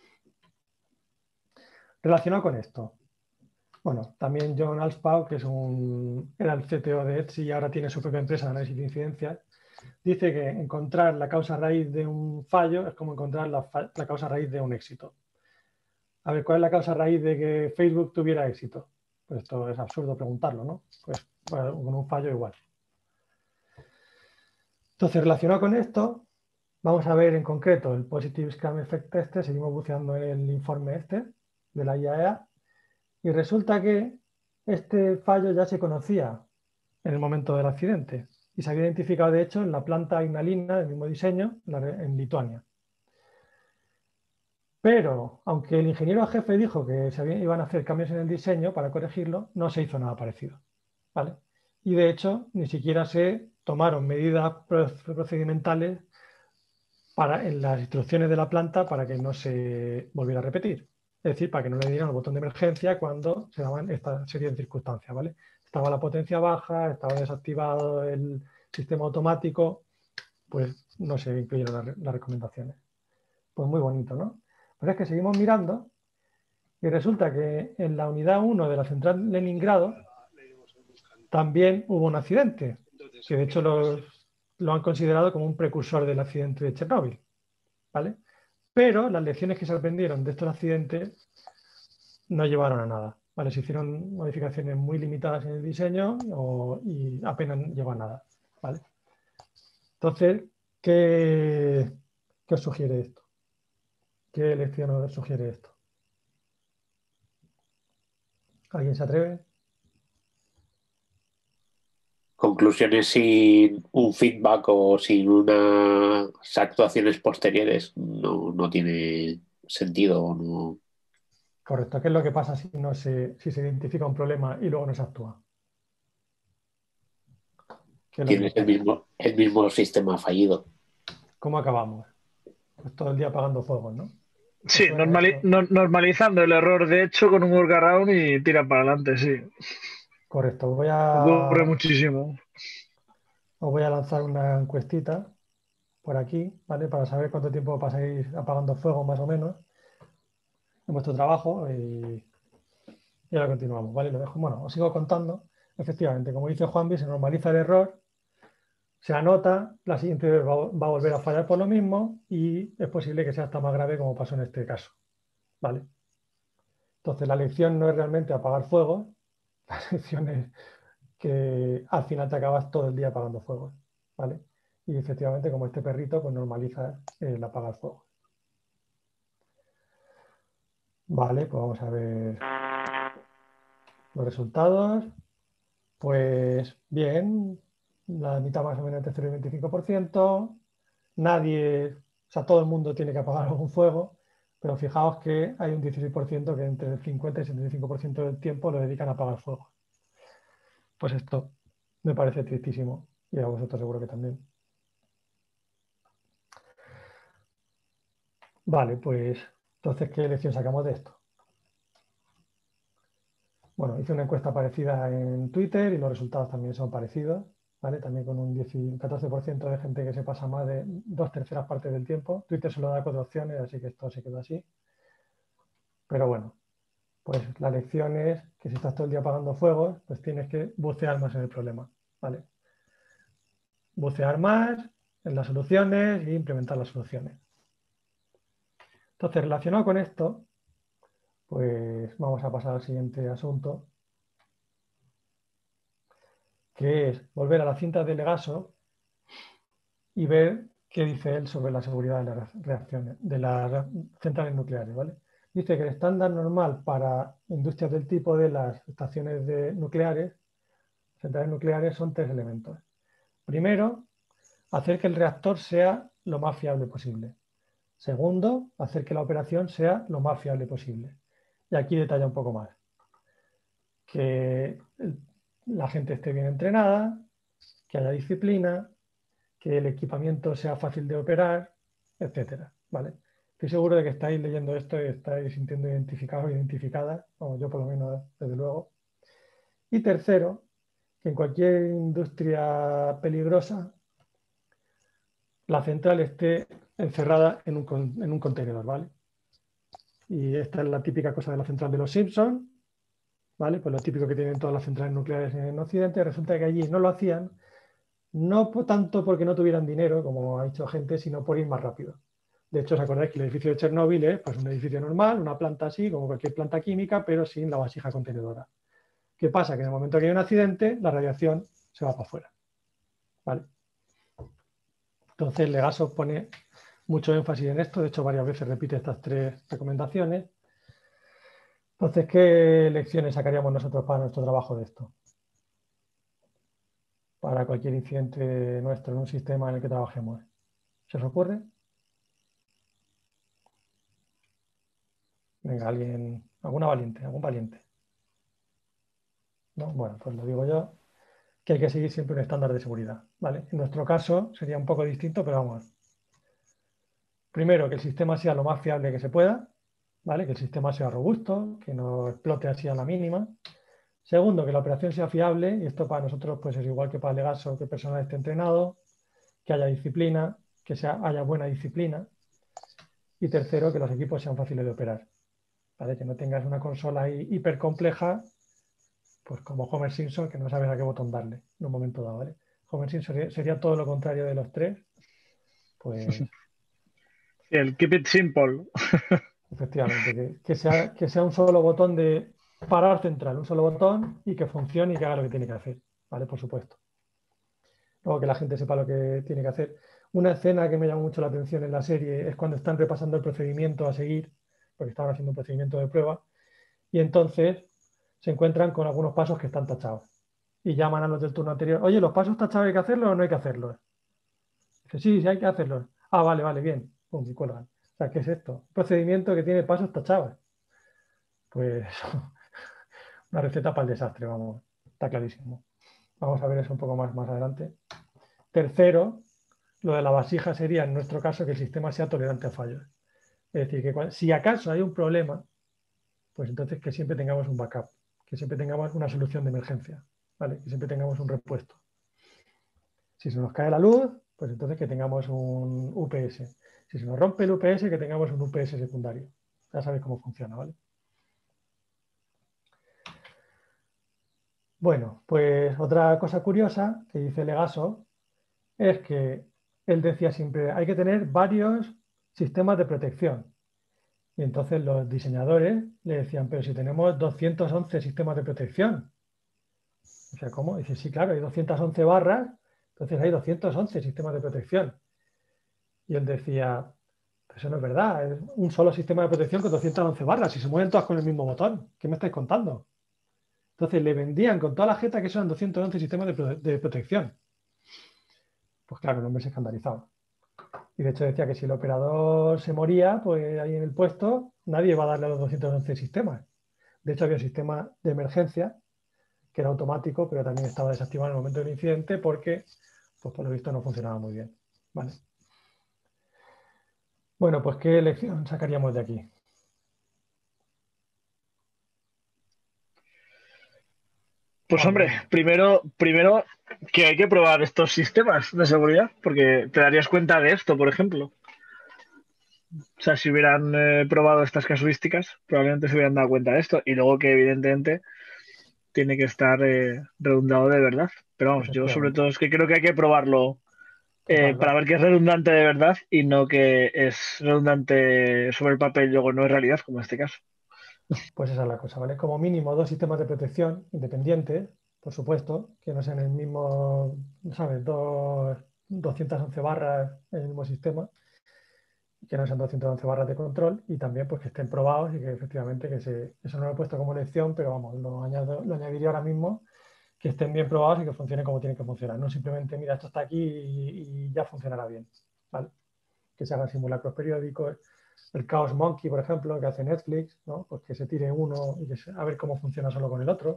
Relacionado con esto, bueno, también John Alspaugh, que es un, era el C T O de Etsy y ahora tiene su propia empresa de análisis de incidencias, dice que encontrar la causa raíz de un fallo es como encontrar la, la causa raíz de un éxito. A ver, ¿cuál es la causa raíz de que Facebook tuviera éxito? Pues esto es absurdo preguntarlo, ¿no? Pues bueno, con un fallo igual. Entonces, relacionado con esto, vamos a ver en concreto el Positive Scrum Effect este, seguimos buceando en el informe este de la I A E A y resulta que este fallo ya se conocía en el momento del accidente y se había identificado de hecho en la planta Ignalina del mismo diseño en Lituania. Pero, aunque el ingeniero jefe dijo que se iban a hacer cambios en el diseño para corregirlo, no se hizo nada parecido, ¿vale? Y de hecho, ni siquiera se tomaron medidas procedimentales para, en las instrucciones de la planta para que no se volviera a repetir. Es decir, para que no le dieran el botón de emergencia cuando se daban esta serie de circunstancias, ¿vale? Estaba la potencia baja, estaba desactivado el sistema automático, pues no se incluyeron las, las recomendaciones. Pues muy bonito, ¿no? Pero es que seguimos mirando y resulta que en la unidad uno de la central Leningrado también hubo un accidente, que de hecho los, lo han considerado como un precursor del accidente de Chernóbil, ¿vale? Pero las lecciones que se aprendieron de estos accidentes no llevaron a nada, ¿vale? Se hicieron modificaciones muy limitadas en el diseño o, y apenas llegó a nada, ¿vale? Entonces, ¿qué, qué os sugiere esto? ¿Qué lección os sugiere esto? ¿Alguien se atreve? Conclusiones sin un feedback o sin unas actuaciones posteriores no, no tiene sentido. No. Correcto. ¿Qué es lo que pasa si, no se, si se identifica un problema y luego no se actúa? Tienes el mismo, el mismo sistema fallido. ¿Cómo acabamos? Pues todo el día apagando fuegos, ¿no? Sí, normali no, normalizando el error de hecho con un workaround y tira para adelante, sí. Correcto. Voy a, Ocurre muchísimo. os voy a lanzar una encuestita por aquí, ¿vale? Para saber cuánto tiempo pasáis apagando fuego más o menos en vuestro trabajo y, y ahora continuamos, ¿vale? Lo dejo, bueno, os sigo contando. Efectivamente, como dice Juanvi, se normaliza el error, se anota, la siguiente vez va, va a volver a fallar por lo mismo y es posible que sea hasta más grave como pasó en este caso, ¿vale? Entonces la lección no es realmente apagar fuego, la lección es que al final te acabas todo el día apagando fuego, ¿vale? Y efectivamente, como este perrito, pues normaliza el apagar fuego. Vale, pues vamos a ver los resultados. Pues bien, la mitad más o menos entre cero y veinticinco por ciento. Nadie, o sea, todo el mundo tiene que apagar algún fuego, pero fijaos que hay un dieciséis por ciento que entre el cincuenta y setenta y cinco por ciento del tiempo lo dedican a apagar fuego. Pues esto me parece tristísimo y a vosotros seguro que también. Vale, pues entonces, ¿qué lección sacamos de esto? Bueno, hice una encuesta parecida en Twitter y los resultados también son parecidos, ¿vale? También con un diez, catorce por ciento de gente que se pasa más de dos terceras partes del tiempo. Twitter solo da cuatro opciones, así que esto se quedó así. Pero bueno, pues la lección es que si estás todo el día apagando fuegos, pues tienes que bucear más en el problema, ¿vale? Bucear más en las soluciones e implementar las soluciones. Entonces, relacionado con esto, pues vamos a pasar al siguiente asunto, que es volver a la cinta de Legaso y ver qué dice él sobre la seguridad de las reacciones, de las centrales nucleares, ¿vale? Dice que el estándar normal para industrias del tipo de las estaciones de nucleares, centrales nucleares, son tres elementos. Primero, hacer que el reactor sea lo más fiable posible. Segundo, hacer que la operación sea lo más fiable posible. Y aquí detalla un poco más. Que la gente esté bien entrenada, que haya disciplina, que el equipamiento sea fácil de operar, etcétera, ¿vale? Estoy seguro de que estáis leyendo esto y estáis sintiendo identificados o identificadas, como yo por lo menos, desde luego. Y tercero, que en cualquier industria peligrosa, la central esté encerrada en un, en un contenedor, ¿vale? Y esta es la típica cosa de la central de los Simpsons, ¿vale? Pues lo típico que tienen todas las centrales nucleares en Occidente. Resulta que allí no lo hacían, no tanto porque no tuvieran dinero, como ha dicho gente, sino por ir más rápido. De hecho, os acordáis que el edificio de Chernóbil es pues, un edificio normal, una planta así, como cualquier planta química, pero sin la vasija contenedora. ¿Qué pasa? Que en el momento que hay un accidente, la radiación se va para afuera, ¿vale? Entonces, Legaso pone mucho énfasis en esto. De hecho, varias veces repite estas tres recomendaciones. Entonces, ¿qué lecciones sacaríamos nosotros para nuestro trabajo de esto? Para cualquier incidente nuestro en un sistema en el que trabajemos. ¿Se os ocurre? Venga, alguien, alguna valiente, algún valiente. ¿No? Bueno, pues lo digo yo, que hay que seguir siempre un estándar de seguridad, ¿vale? En nuestro caso sería un poco distinto, pero vamos. Primero, que el sistema sea lo más fiable que se pueda, ¿vale? Que el sistema sea robusto, que no explote así a la mínima. Segundo, que la operación sea fiable, y esto para nosotros pues es igual que para Legaso, que el personal esté entrenado, que haya disciplina, que sea, haya buena disciplina. Y tercero, que los equipos sean fáciles de operar, ¿vale? Que no tengas una consola hiper compleja, pues como Homer Simpson, que no sabes a qué botón darle en un momento dado, ¿vale? Homer Simpson sería, sería todo lo contrario de los tres, pues... El keep it simple. Efectivamente, que, que, sea, que sea un solo botón de parar central, un solo botón y que funcione y que haga lo que tiene que hacer, ¿vale? Por supuesto. Luego que la gente sepa lo que tiene que hacer. Una escena que me llama mucho la atención en la serie es cuando están repasando el procedimiento a seguir, porque estaban haciendo un procedimiento de prueba, y entonces se encuentran con algunos pasos que están tachados. Y llaman a los del turno anterior, oye, ¿los pasos tachados hay que hacerlos o no hay que hacerlos? Dice, sí, sí hay que hacerlos. Ah, vale, vale, bien. Pum, y cuelgan. O sea, ¿qué es esto? Un procedimiento que tiene pasos tachados. Pues una receta para el desastre, vamos, está clarísimo. Vamos a ver eso un poco más, más adelante. Tercero, lo de la vasija sería, en nuestro caso, que el sistema sea tolerante a fallos. Es decir, que cuando, si acaso hay un problema, pues entonces que siempre tengamos un backup, que siempre tengamos una solución de emergencia, ¿vale? Que siempre tengamos un repuesto. Si se nos cae la luz, pues entonces que tengamos un U P S. Si se nos rompe el U P S, que tengamos un U P S secundario. Ya sabéis cómo funciona, ¿vale? Bueno, pues otra cosa curiosa que dice Legaso es que él decía siempre, hay que tener varios sistemas de protección. Y entonces los diseñadores le decían, pero si tenemos doscientos once sistemas de protección. O sea, ¿cómo? Dice, sí, claro, hay doscientas once barras, entonces hay doscientos once sistemas de protección. Y él decía, eso no es verdad, es un solo sistema de protección con doscientas once barras, si se mueven todas con el mismo botón. ¿Qué me estáis contando? Entonces le vendían con toda la jeta que son doscientos once sistemas de, prote de protección. Pues claro, el hombre se escandalizaba. Y de hecho decía que si el operador se moría, pues ahí en el puesto, nadie va a darle a los doscientos once sistemas. De hecho, había un sistema de emergencia que era automático, pero también estaba desactivado en el momento del incidente porque, pues por lo visto, no funcionaba muy bien. ¿Vale? Bueno, pues ¿qué lección sacaríamos de aquí? Pues hombre, primero, primero que hay que probar estos sistemas de seguridad, porque te darías cuenta de esto, por ejemplo. O sea, si hubieran eh, probado estas casuísticas, probablemente se hubieran dado cuenta de esto. Y luego que evidentemente tiene que estar eh, redundado de verdad. Pero vamos, yo sobre todo es que creo que hay que probarlo eh, para ver que es redundante de verdad y no que es redundante sobre el papel y luego no es realidad, como en este caso. Pues esa es la cosa, ¿vale? Como mínimo dos sistemas de protección independientes, por supuesto, que no sean el mismo, ¿sabes? Dos, doscientas once barras en el mismo sistema, que no sean doscientas once barras de control y también pues que estén probados y que efectivamente que se, eso no lo he puesto como lección, pero vamos, lo, añado, lo añadiría ahora mismo, que estén bien probados y que funcionen como tienen que funcionar. No simplemente, mira, esto está aquí y, y ya funcionará bien, ¿vale? Que se hagan simulacros periódicos. El Chaos Monkey, por ejemplo, que hace Netflix, ¿no? Pues que se tire uno y que se, a ver cómo funciona solo con el otro.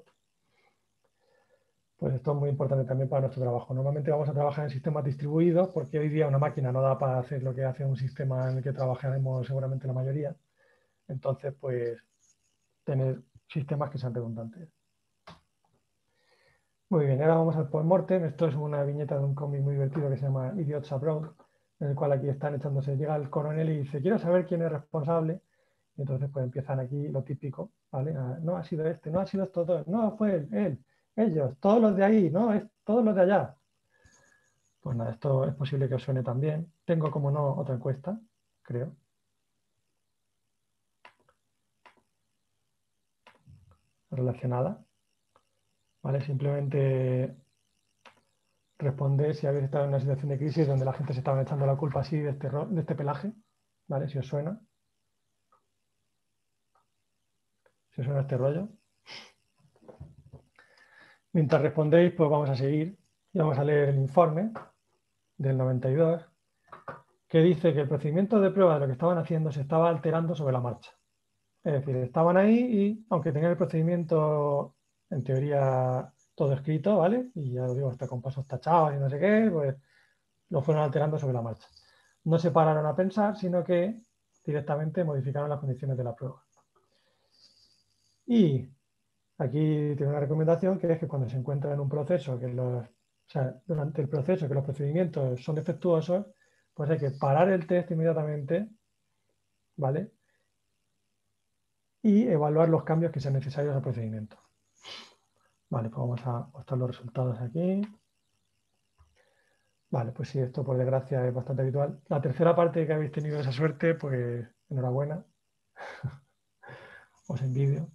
Pues esto es muy importante también para nuestro trabajo. Normalmente vamos a trabajar en sistemas distribuidos porque hoy día una máquina no da para hacer lo que hace un sistema en el que trabajaremos seguramente la mayoría. Entonces, pues, tener sistemas que sean redundantes. Muy bien, ahora vamos al post-mortem. Esto es una viñeta de un cómic muy divertido que se llama Idiots Abroad, en el cual aquí están echándose, llega el coronel y dice, quiero saber quién es responsable. Y entonces pues empiezan aquí lo típico, ¿vale? Ah, no ha sido este, no ha sido estos dos, no fue él, él, ellos, todos los de ahí, no, es todos los de allá. Pues nada, esto es posible que os suene también. Tengo, como no, otra encuesta, creo. Relacionada. ¿Vale? Simplemente responder si habéis estado en una situación de crisis donde la gente se estaba echando la culpa así de este, de este pelaje, ¿vale? Si os suena. Si os suena este rollo. Mientras respondéis, pues vamos a seguir y vamos a leer el informe del noventa y dos, que dice que el procedimiento de prueba de lo que estaban haciendo se estaba alterando sobre la marcha. Es decir, estaban ahí y, aunque tenían el procedimiento, en teoría, todo escrito, ¿vale? Y ya lo digo, hasta con pasos tachados y no sé qué, pues lo fueron alterando sobre la marcha. No se pararon a pensar, sino que directamente modificaron las condiciones de la prueba. Y aquí tiene una recomendación, que es que cuando se encuentra en un proceso, que los, o sea, durante el proceso que los procedimientos son defectuosos, pues hay que parar el test inmediatamente, ¿vale? Y evaluar los cambios que sean necesarios al procedimiento. Vale, pues vamos a mostrar los resultados aquí. Vale, pues sí, esto por desgracia es bastante habitual. La tercera parte que habéis tenido esa suerte, pues enhorabuena. Os envidio.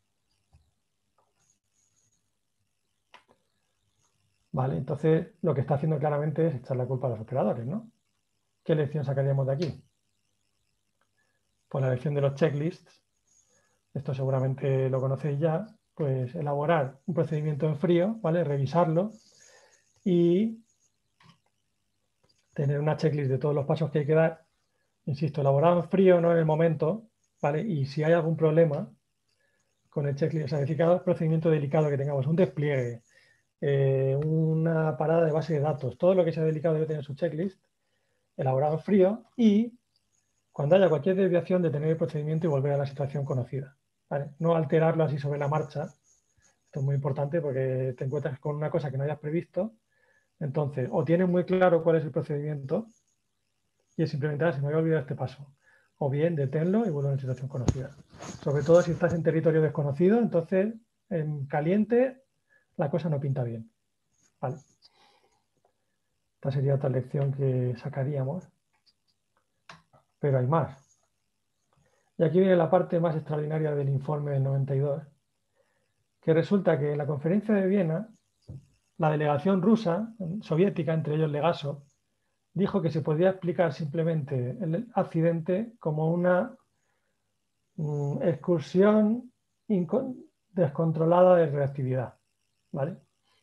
Vale, entonces lo que está haciendo claramente es echar la culpa a los operadores, ¿no? ¿Qué lección sacaríamos de aquí? Pues la lección de los checklists. Esto seguramente lo conocéis ya. Pues elaborar un procedimiento en frío, ¿vale? Revisarlo y tener una checklist de todos los pasos que hay que dar. Insisto, elaborado en frío, no en el momento, ¿vale? Y si hay algún problema con el checklist, o sea, decir, cada procedimiento delicado que tengamos, un despliegue, eh, una parada de base de datos, todo lo que sea delicado debe tener su checklist, elaborado en frío y cuando haya cualquier desviación, detener el procedimiento y volver a la situación conocida. ¿Vale? No alterarlo así sobre la marcha. Esto es muy importante porque te encuentras con una cosa que no hayas previsto. Entonces, o tienes muy claro cuál es el procedimiento y es implementar, si me voy a olvidar este paso. O bien, deténlo y vuelve a la situación conocida. Sobre todo si estás en territorio desconocido, entonces en caliente la cosa no pinta bien. Vale. Esta sería otra lección que sacaríamos. Pero hay más. Y aquí viene la parte más extraordinaria del informe del noventa y dos, que resulta que en la conferencia de Viena, la delegación rusa, soviética, entre ellos Legasov, dijo que se podía explicar simplemente el accidente como una mm, excursión descontrolada de reactividad. ¿Vale?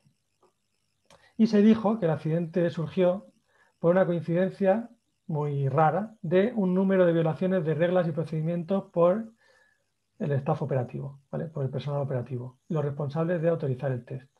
Y se dijo que el accidente surgió por una coincidencia muy rara de un número de violaciones de reglas y procedimientos por el staff operativo, ¿vale? Por el personal operativo, los responsables de autorizar el test.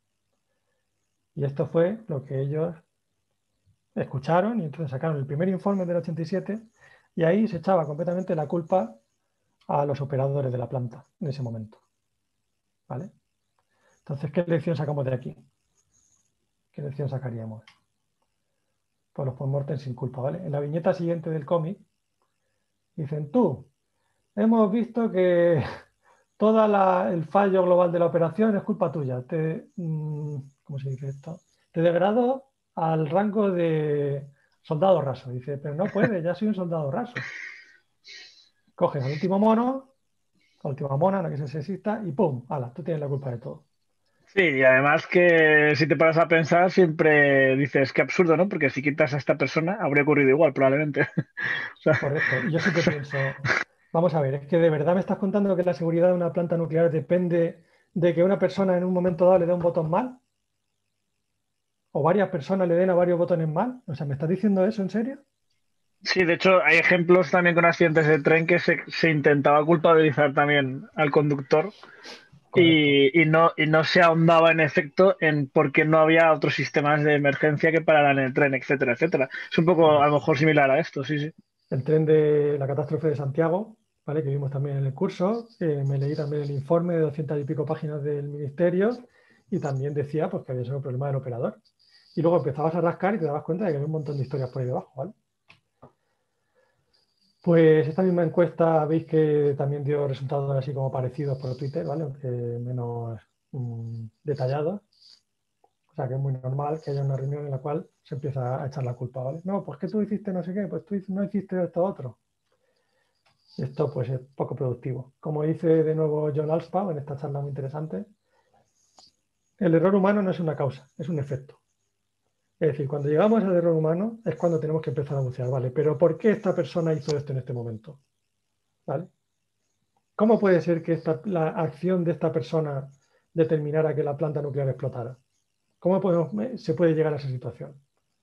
Y esto fue lo que ellos escucharon y entonces sacaron el primer informe del ochenta y siete y ahí se echaba completamente la culpa a los operadores de la planta en ese momento. ¿Vale? Entonces, ¿qué lección sacamos de aquí? ¿Qué lección sacaríamos? Pues los postmortem sin culpa, ¿vale? En la viñeta siguiente del cómic dicen, tú, hemos visto que todo el fallo global de la operación es culpa tuya. Te, ¿cómo se dice esto? Te degrado al rango de soldado raso. Dice, pero no puede, ya soy un soldado raso. Coges al último mono, la última mona, la que es sexista, y ¡pum! ¡Hala! Tú tienes la culpa de todo. Sí, y además que si te paras a pensar, siempre dices, qué absurdo, ¿no? Porque si quitas a esta persona, habría ocurrido igual, probablemente. O sea, correcto. Y yo siempre pienso, vamos a ver, es que de verdad me estás contando que la seguridad de una planta nuclear depende de que una persona en un momento dado le dé un botón mal, o varias personas le den a varios botones mal. O sea, ¿me estás diciendo eso en serio? sí, de hecho, hay ejemplos también con accidentes de tren que se, se intentaba culpabilizar también al conductor y, y no, y no se ahondaba en efecto en por qué no había otros sistemas de emergencia que pararan el tren, etcétera, etcétera. Es un poco Correcto. a lo mejor similar a esto, sí, sí. El tren de la catástrofe de Santiago, ¿vale? Que vimos también en el curso. Eh, me leí también el informe de doscientas y pico páginas del ministerio y también decía pues, que había sido un problema del operador. Y luego empezabas a rascar y te dabas cuenta de que había un montón de historias por ahí debajo, ¿vale? Pues esta misma encuesta veis que también dio resultados así como parecidos por Twitter, ¿vale? Aunque menos mmm, detallados. O sea que es muy normal que haya una reunión en la cual se empieza a echar la culpa, ¿vale? No, pues que tú hiciste no sé qué, pues tú no hiciste esto otro. Esto pues es poco productivo. Como dice de nuevo John Alspaugh en esta charla muy interesante, el error humano no es una causa, es un efecto. Es decir, cuando llegamos al error humano es cuando tenemos que empezar a bucear, ¿vale? Pero ¿por qué esta persona hizo esto en este momento? ¿Vale? ¿Cómo puede ser que esta, la acción de esta persona determinara que la planta nuclear explotara? ¿Cómo podemos, se puede llegar a esa situación?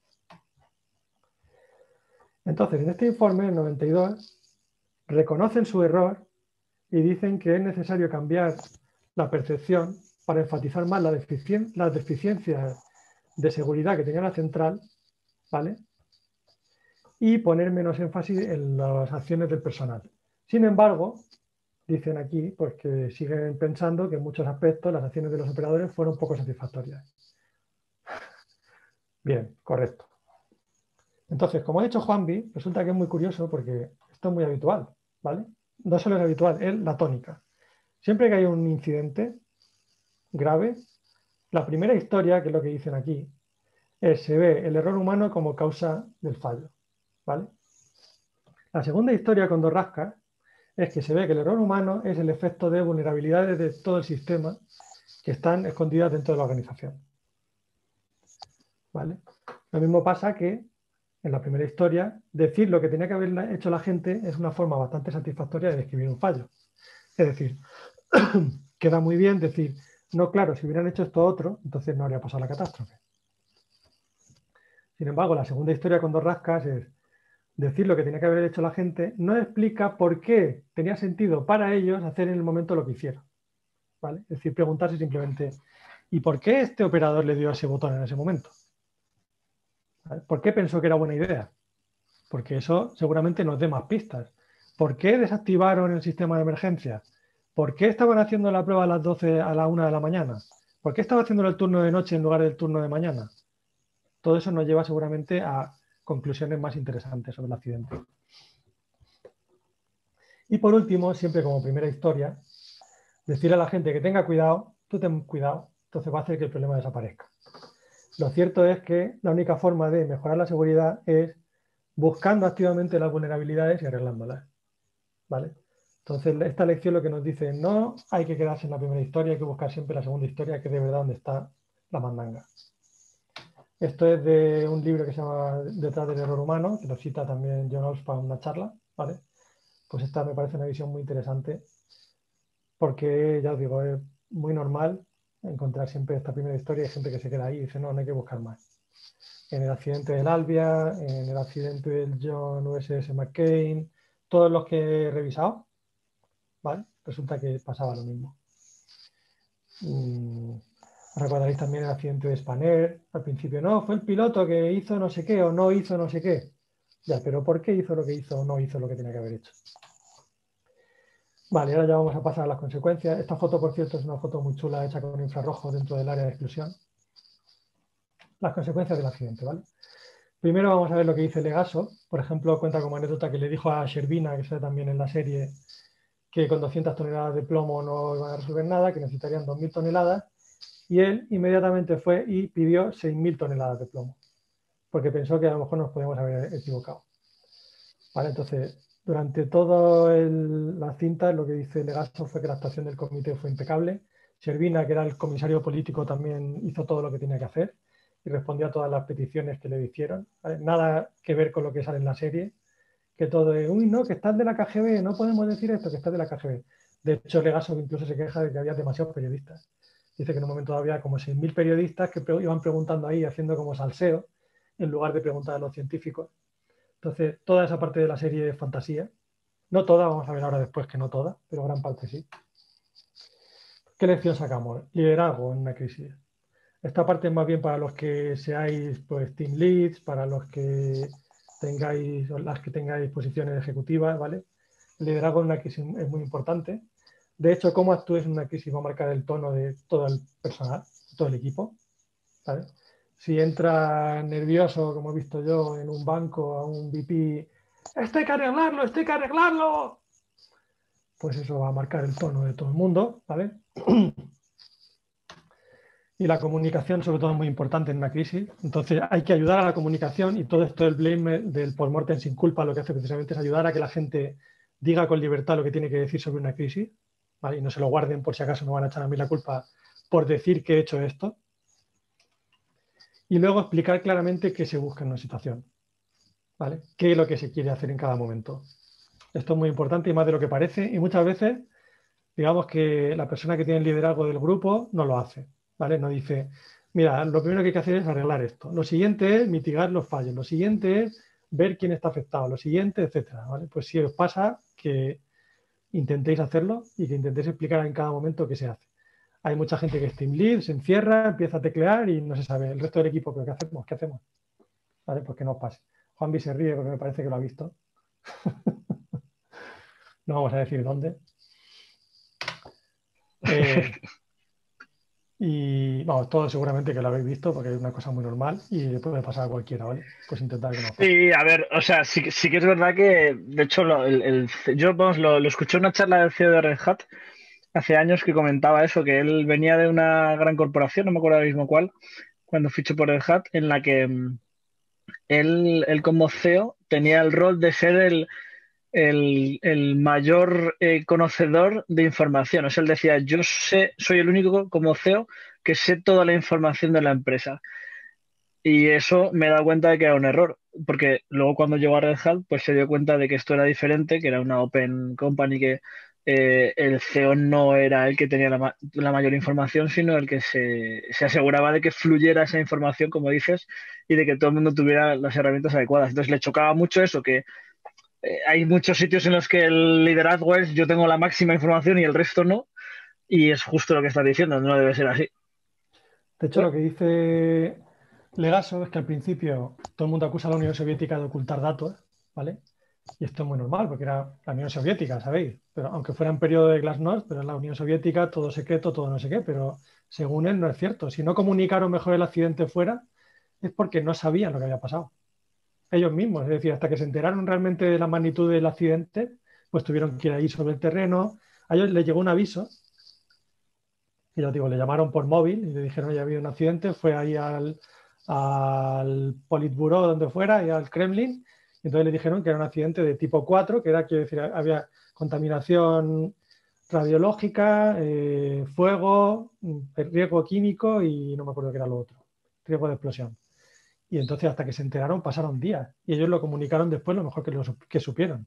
Entonces, en este informe, el noventa y dos, reconocen su error y dicen que es necesario cambiar la percepción para enfatizar más la deficien las deficiencias de seguridad que tenía la central, ¿vale? Y poner menos énfasis en las acciones del personal. Sin embargo, dicen aquí pues, que siguen pensando que en muchos aspectos las acciones de los operadores fueron poco satisfactorias. Bien, correcto. Entonces, como ha dicho Juanvi, resulta que es muy curioso porque esto es muy habitual, ¿vale? No solo es habitual, es la tónica. Siempre que hay un incidente grave, la primera historia, que es lo que dicen aquí, es se ve el error humano como causa del fallo, ¿vale? La segunda historia con dos rascas es que se ve que el error humano es el efecto de vulnerabilidades de todo el sistema que están escondidas dentro de la organización, ¿vale? Lo mismo pasa que en la primera historia, decir lo que tenía que haber hecho la gente es una forma bastante satisfactoria de describir un fallo. Es decir, queda muy bien decir, no, claro, si hubieran hecho esto otro, entonces no habría pasado la catástrofe. Sin embargo, la segunda historia con dos rascas es decir lo que tenía que haber hecho la gente, no explica por qué tenía sentido para ellos hacer en el momento lo que hicieron, ¿vale? Es decir, preguntarse simplemente, ¿y por qué este operador le dio ese botón en ese momento? ¿Vale? ¿Por qué pensó que era buena idea? porque eso seguramente nos dé más pistas. ¿Por qué desactivaron el sistema de emergencia? ¿Por qué estaban haciendo la prueba a las doce a la una de la mañana? ¿Por qué estaba haciendo el turno de noche en lugar del turno de mañana? Todo eso nos lleva seguramente a conclusiones más interesantes sobre el accidente. Y por último, siempre como primera historia, decirle a la gente que tenga cuidado, tú ten cuidado, entonces va a hacer que el problema desaparezca. Lo cierto es que la única forma de mejorar la seguridad es buscando activamente las vulnerabilidades y arreglándolas, ¿vale? Entonces, esta lección lo que nos dice, no hay que quedarse en la primera historia, hay que buscar siempre la segunda historia, que es de verdad donde está la mandanga. Esto es de un libro que se llama Detrás del error humano, que lo cita también John Osborne en una charla, ¿vale? Pues esta me parece una visión muy interesante, porque, ya os digo, es muy normal encontrar siempre esta primera historia. Hay gente que se queda ahí y dice, no, no hay que buscar más. En el accidente del Albia, en el accidente del John U S S McCain, todos los que he revisado, ¿vale? Resulta que pasaba lo mismo. Mm, recordaréis también el accidente de Spanair. Al principio, no, fue el piloto que hizo no sé qué o no hizo no sé qué. Ya, pero ¿por qué hizo lo que hizo o no hizo lo que tenía que haber hecho? Vale, ahora ya vamos a pasar a las consecuencias. Esta foto, por cierto, es una foto muy chula hecha con infrarrojo dentro del área de exclusión. Las consecuencias del accidente, ¿vale? Primero vamos a ver lo que dice Legaso. Por ejemplo, cuenta como anécdota que le dijo a Sherbina, que sale también en la serie, que con doscientas toneladas de plomo no iban a resolver nada, que necesitarían dos mil toneladas, y él inmediatamente fue y pidió seis mil toneladas de plomo, porque pensó que a lo mejor nos podíamos haber equivocado. ¿Vale? Entonces, durante toda la cinta, lo que dice Legaso fue que la actuación del comité fue impecable. Sherbina, que era el comisario político, también hizo todo lo que tenía que hacer y respondió a todas las peticiones que le hicieron. ¿Vale? Nada que ver con lo que sale en la serie, que todo es, uy, no, que estás de la K G B, no podemos decir esto, que estás de la K G B. De hecho, Legaso incluso se queja de que había demasiados periodistas. Dice que en un momento había como seis mil periodistas que iban preguntando ahí, haciendo como salseo, en lugar de preguntar a los científicos. Entonces, toda esa parte de la serie es fantasía. No toda, vamos a ver ahora después que no toda, pero gran parte sí. ¿Qué lección sacamos? Liderazgo en una crisis. Esta parte es más bien para los que seáis pues, team leads, para los que tengáis, las que tengáis posiciones ejecutivas, ¿vale? El liderazgo en una crisis es muy importante. De hecho, cómo actúes en una crisis va a marcar el tono de todo el personal, todo el equipo, ¿vale? Si entra nervioso, como he visto yo, en un banco a un V P, ¡esto hay que arreglarlo, esto hay que arreglarlo! Pues eso va a marcar el tono de todo el mundo, ¿vale? Y la comunicación, sobre todo, es muy importante en una crisis. Entonces, hay que ayudar a la comunicación y todo esto del blame, del post-mortem sin culpa, lo que hace precisamente es ayudar a que la gente diga con libertad lo que tiene que decir sobre una crisis, ¿vale? Y no se lo guarden por si acaso me van a echar a mí la culpa por decir que he hecho esto. Y luego explicar claramente qué se busca en una situación, ¿vale? Qué es lo que se quiere hacer en cada momento. Esto es muy importante y más de lo que parece. Y muchas veces, digamos que la persona que tiene el liderazgo del grupo no lo hace, ¿vale? No dice, mira, lo primero que hay que hacer es arreglar esto. Lo siguiente es mitigar los fallos. Lo siguiente es ver quién está afectado. Lo siguiente, etcétera, ¿vale? Pues si os pasa que intentéis hacerlo y que intentéis explicar en cada momento qué se hace. Hay mucha gente que es team lead, se encierra, empieza a teclear y no se sabe. El resto del equipo, ¿pero qué hacemos? ¿Qué hacemos? ¿Vale? Pues que no os pase. Juanvi se ríe porque me parece que lo ha visto. No vamos a decir dónde. Eh, y vamos, todos seguramente que lo habéis visto porque es una cosa muy normal y le puede pasar a cualquiera, ¿vale? Pues intentar que no pase. Sí, a ver, o sea, sí, sí que es verdad que, de hecho, lo, el, el- yo vamos, lo, lo escuché en una charla del C E O de Red Hat hace años que comentaba eso, que él venía de una gran corporación, no me acuerdo ahora mismo cuál, cuando fichó por Red Hat, en la que mm, él, él como C E O tenía el rol de ser el, el, el mayor eh, conocedor de información. O sea, él decía, yo sé, soy el único como C E O que sé toda la información de la empresa. Y eso me he dado cuenta de que era un error, porque luego cuando llegó a Red Hat, pues se dio cuenta de que esto era diferente, que era una open company, que eh, el C E O no era el que tenía la, ma- la mayor información, sino el que se, se aseguraba de que fluyera esa información, como dices, y de que todo el mundo tuviera las herramientas adecuadas. Entonces le chocaba mucho eso, que eh, hay muchos sitios en los que el liderazgo es yo tengo la máxima información y el resto no, y es justo lo que estás diciendo, no debe ser así. De hecho, lo que dice Legaso es que al principio todo el mundo acusa a la Unión Soviética de ocultar datos, ¿vale? Y esto es muy normal porque era la Unión Soviética, ¿sabéis? Pero aunque fuera en periodo de glasnost, pero en la Unión Soviética, todo secreto, todo no sé qué, pero según él no es cierto. Si no comunicaron mejor el accidente fuera, es porque no sabían lo que había pasado. Ellos mismos, es decir, hasta que se enteraron realmente de la magnitud del accidente, pues tuvieron que ir ahí sobre el terreno. A ellos les llegó un aviso, y yo digo, le llamaron por móvil y le dijeron, ya había un accidente, fue ahí al, al Politburó, donde fuera, y al Kremlin, y entonces le dijeron que era un accidente de tipo cuatro, que era, quiero decir, había contaminación radiológica, eh, fuego, riesgo químico y no me acuerdo qué era lo otro, riesgo de explosión. Y entonces hasta que se enteraron pasaron días y ellos lo comunicaron después lo mejor que, lo, que supieron.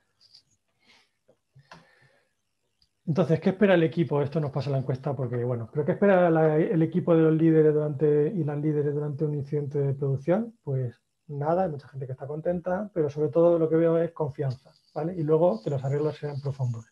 Entonces, ¿qué espera el equipo? Esto nos pasa en la encuesta porque, bueno, ¿pero qué espera la, el equipo de los líderes durante, y las líderes durante un incidente de producción? Pues nada, hay mucha gente que está contenta, pero sobre todo lo que veo es confianza, ¿vale? Y luego que los arreglos sean profundos.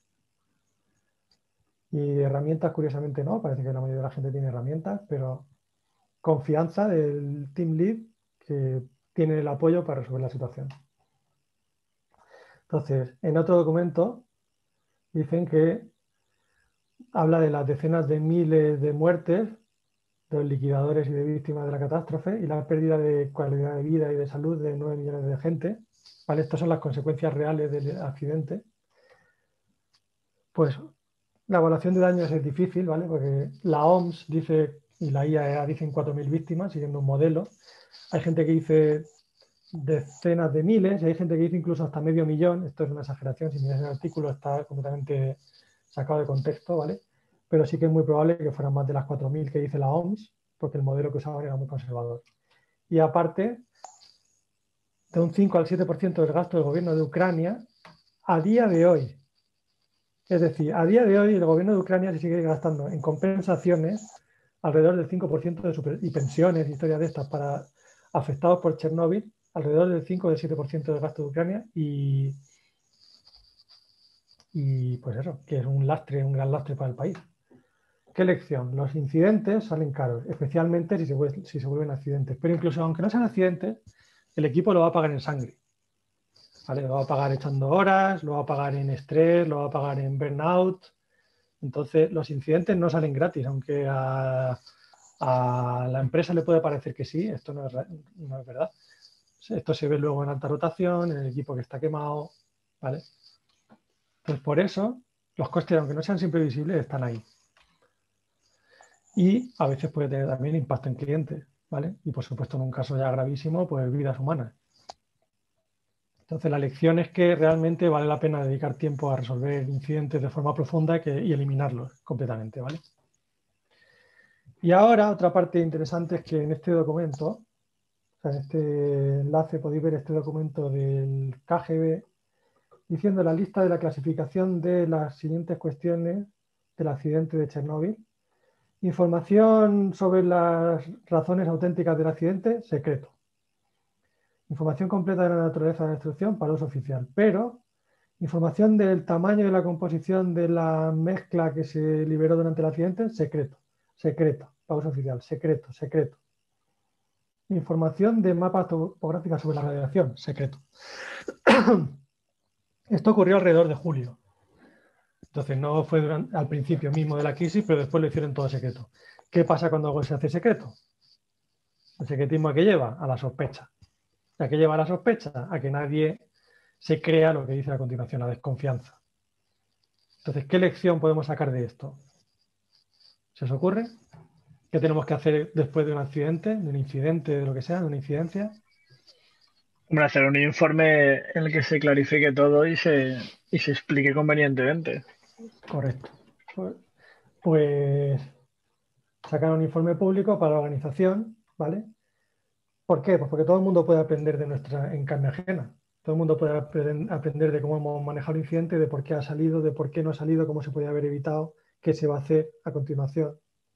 Y herramientas, curiosamente no, parece que la mayoría de la gente tiene herramientas, pero confianza del team lead que tiene el apoyo para resolver la situación. Entonces, en otro documento dicen que habla de las decenas de miles de muertes de los liquidadores y de víctimas de la catástrofe y la pérdida de calidad de vida y de salud de nueve millones de gente. ¿Vale? Estas son las consecuencias reales del accidente. Pues la evaluación de daños es difícil, ¿vale? Porque la O M S dice, y la I A E A dicen cuatro mil víctimas, siguiendo un modelo. Hay gente que dice decenas de miles y hay gente que dice incluso hasta medio millón. Esto es una exageración, si miras el artículo está completamente sacado de contexto, ¿vale? Pero sí que es muy probable que fueran más de las cuatro mil que dice la O M S, porque el modelo que usaban era muy conservador. Y aparte, de un cinco al siete por ciento del gasto del gobierno de Ucrania a día de hoy. Es decir, a día de hoy el gobierno de Ucrania se sigue gastando en compensaciones alrededor del cinco por ciento de su, y pensiones, historias de estas para afectados por Chernóbil, alrededor del cinco o del siete por ciento del gasto de Ucrania y, y pues eso, que es un lastre, un gran lastre para el país. ¿Qué lección? Los incidentes salen caros, especialmente si se, si se vuelven accidentes. Pero incluso aunque no sean accidentes, el equipo lo va a pagar en sangre. ¿Vale? Lo va a pagar echando horas, lo va a pagar en estrés, lo va a pagar en burnout. Entonces, los incidentes no salen gratis, aunque a, a la empresa le puede parecer que sí, esto no es, no es verdad. Esto se ve luego en alta rotación, en el equipo que está quemado, ¿vale? Entonces, por eso, los costes, aunque no sean siempre visibles, están ahí. Y a veces puede tener también impacto en clientes, ¿vale? Y por supuesto, en un caso ya gravísimo, pues vidas humanas. Entonces, la lección es que realmente vale la pena dedicar tiempo a resolver incidentes de forma profunda y, que, y eliminarlos completamente, ¿vale? Y ahora, otra parte interesante es que en este documento, o sea, en este enlace podéis ver este documento del K G B diciendo la lista de la clasificación de las siguientes cuestiones del accidente de Chernóbil. Información sobre las razones auténticas del accidente, secreto. Información completa de la naturaleza de la destrucción para uso oficial, pero información del tamaño y la composición de la mezcla que se liberó durante el accidente, secreto, secreto, para uso oficial, secreto, secreto. Información de mapas topográficas sobre la radiación, secreto. Esto ocurrió alrededor de julio. Entonces no fue durante, al principio mismo de la crisis, pero después lo hicieron todo secreto. ¿Qué pasa cuando algo se hace secreto? ¿El secretismo a qué lleva? A la sospecha. ¿A qué lleva la sospecha? A que nadie se crea lo que dice a continuación, la desconfianza. Entonces, ¿qué lección podemos sacar de esto? ¿Se os ocurre? ¿Qué tenemos que hacer después de un accidente, de un incidente, de lo que sea, de una incidencia? Hombre, hacer un informe en el que se clarifique todo y se, y se explique convenientemente. Correcto. Pues, pues sacar un informe público para la organización, ¿vale? ¿Por qué? Pues porque todo el mundo puede aprender de nuestra en carne ajena. Todo el mundo puede aprender de cómo hemos manejado el incidente, de por qué ha salido, de por qué no ha salido, cómo se podía haber evitado, qué se va a hacer a continuación.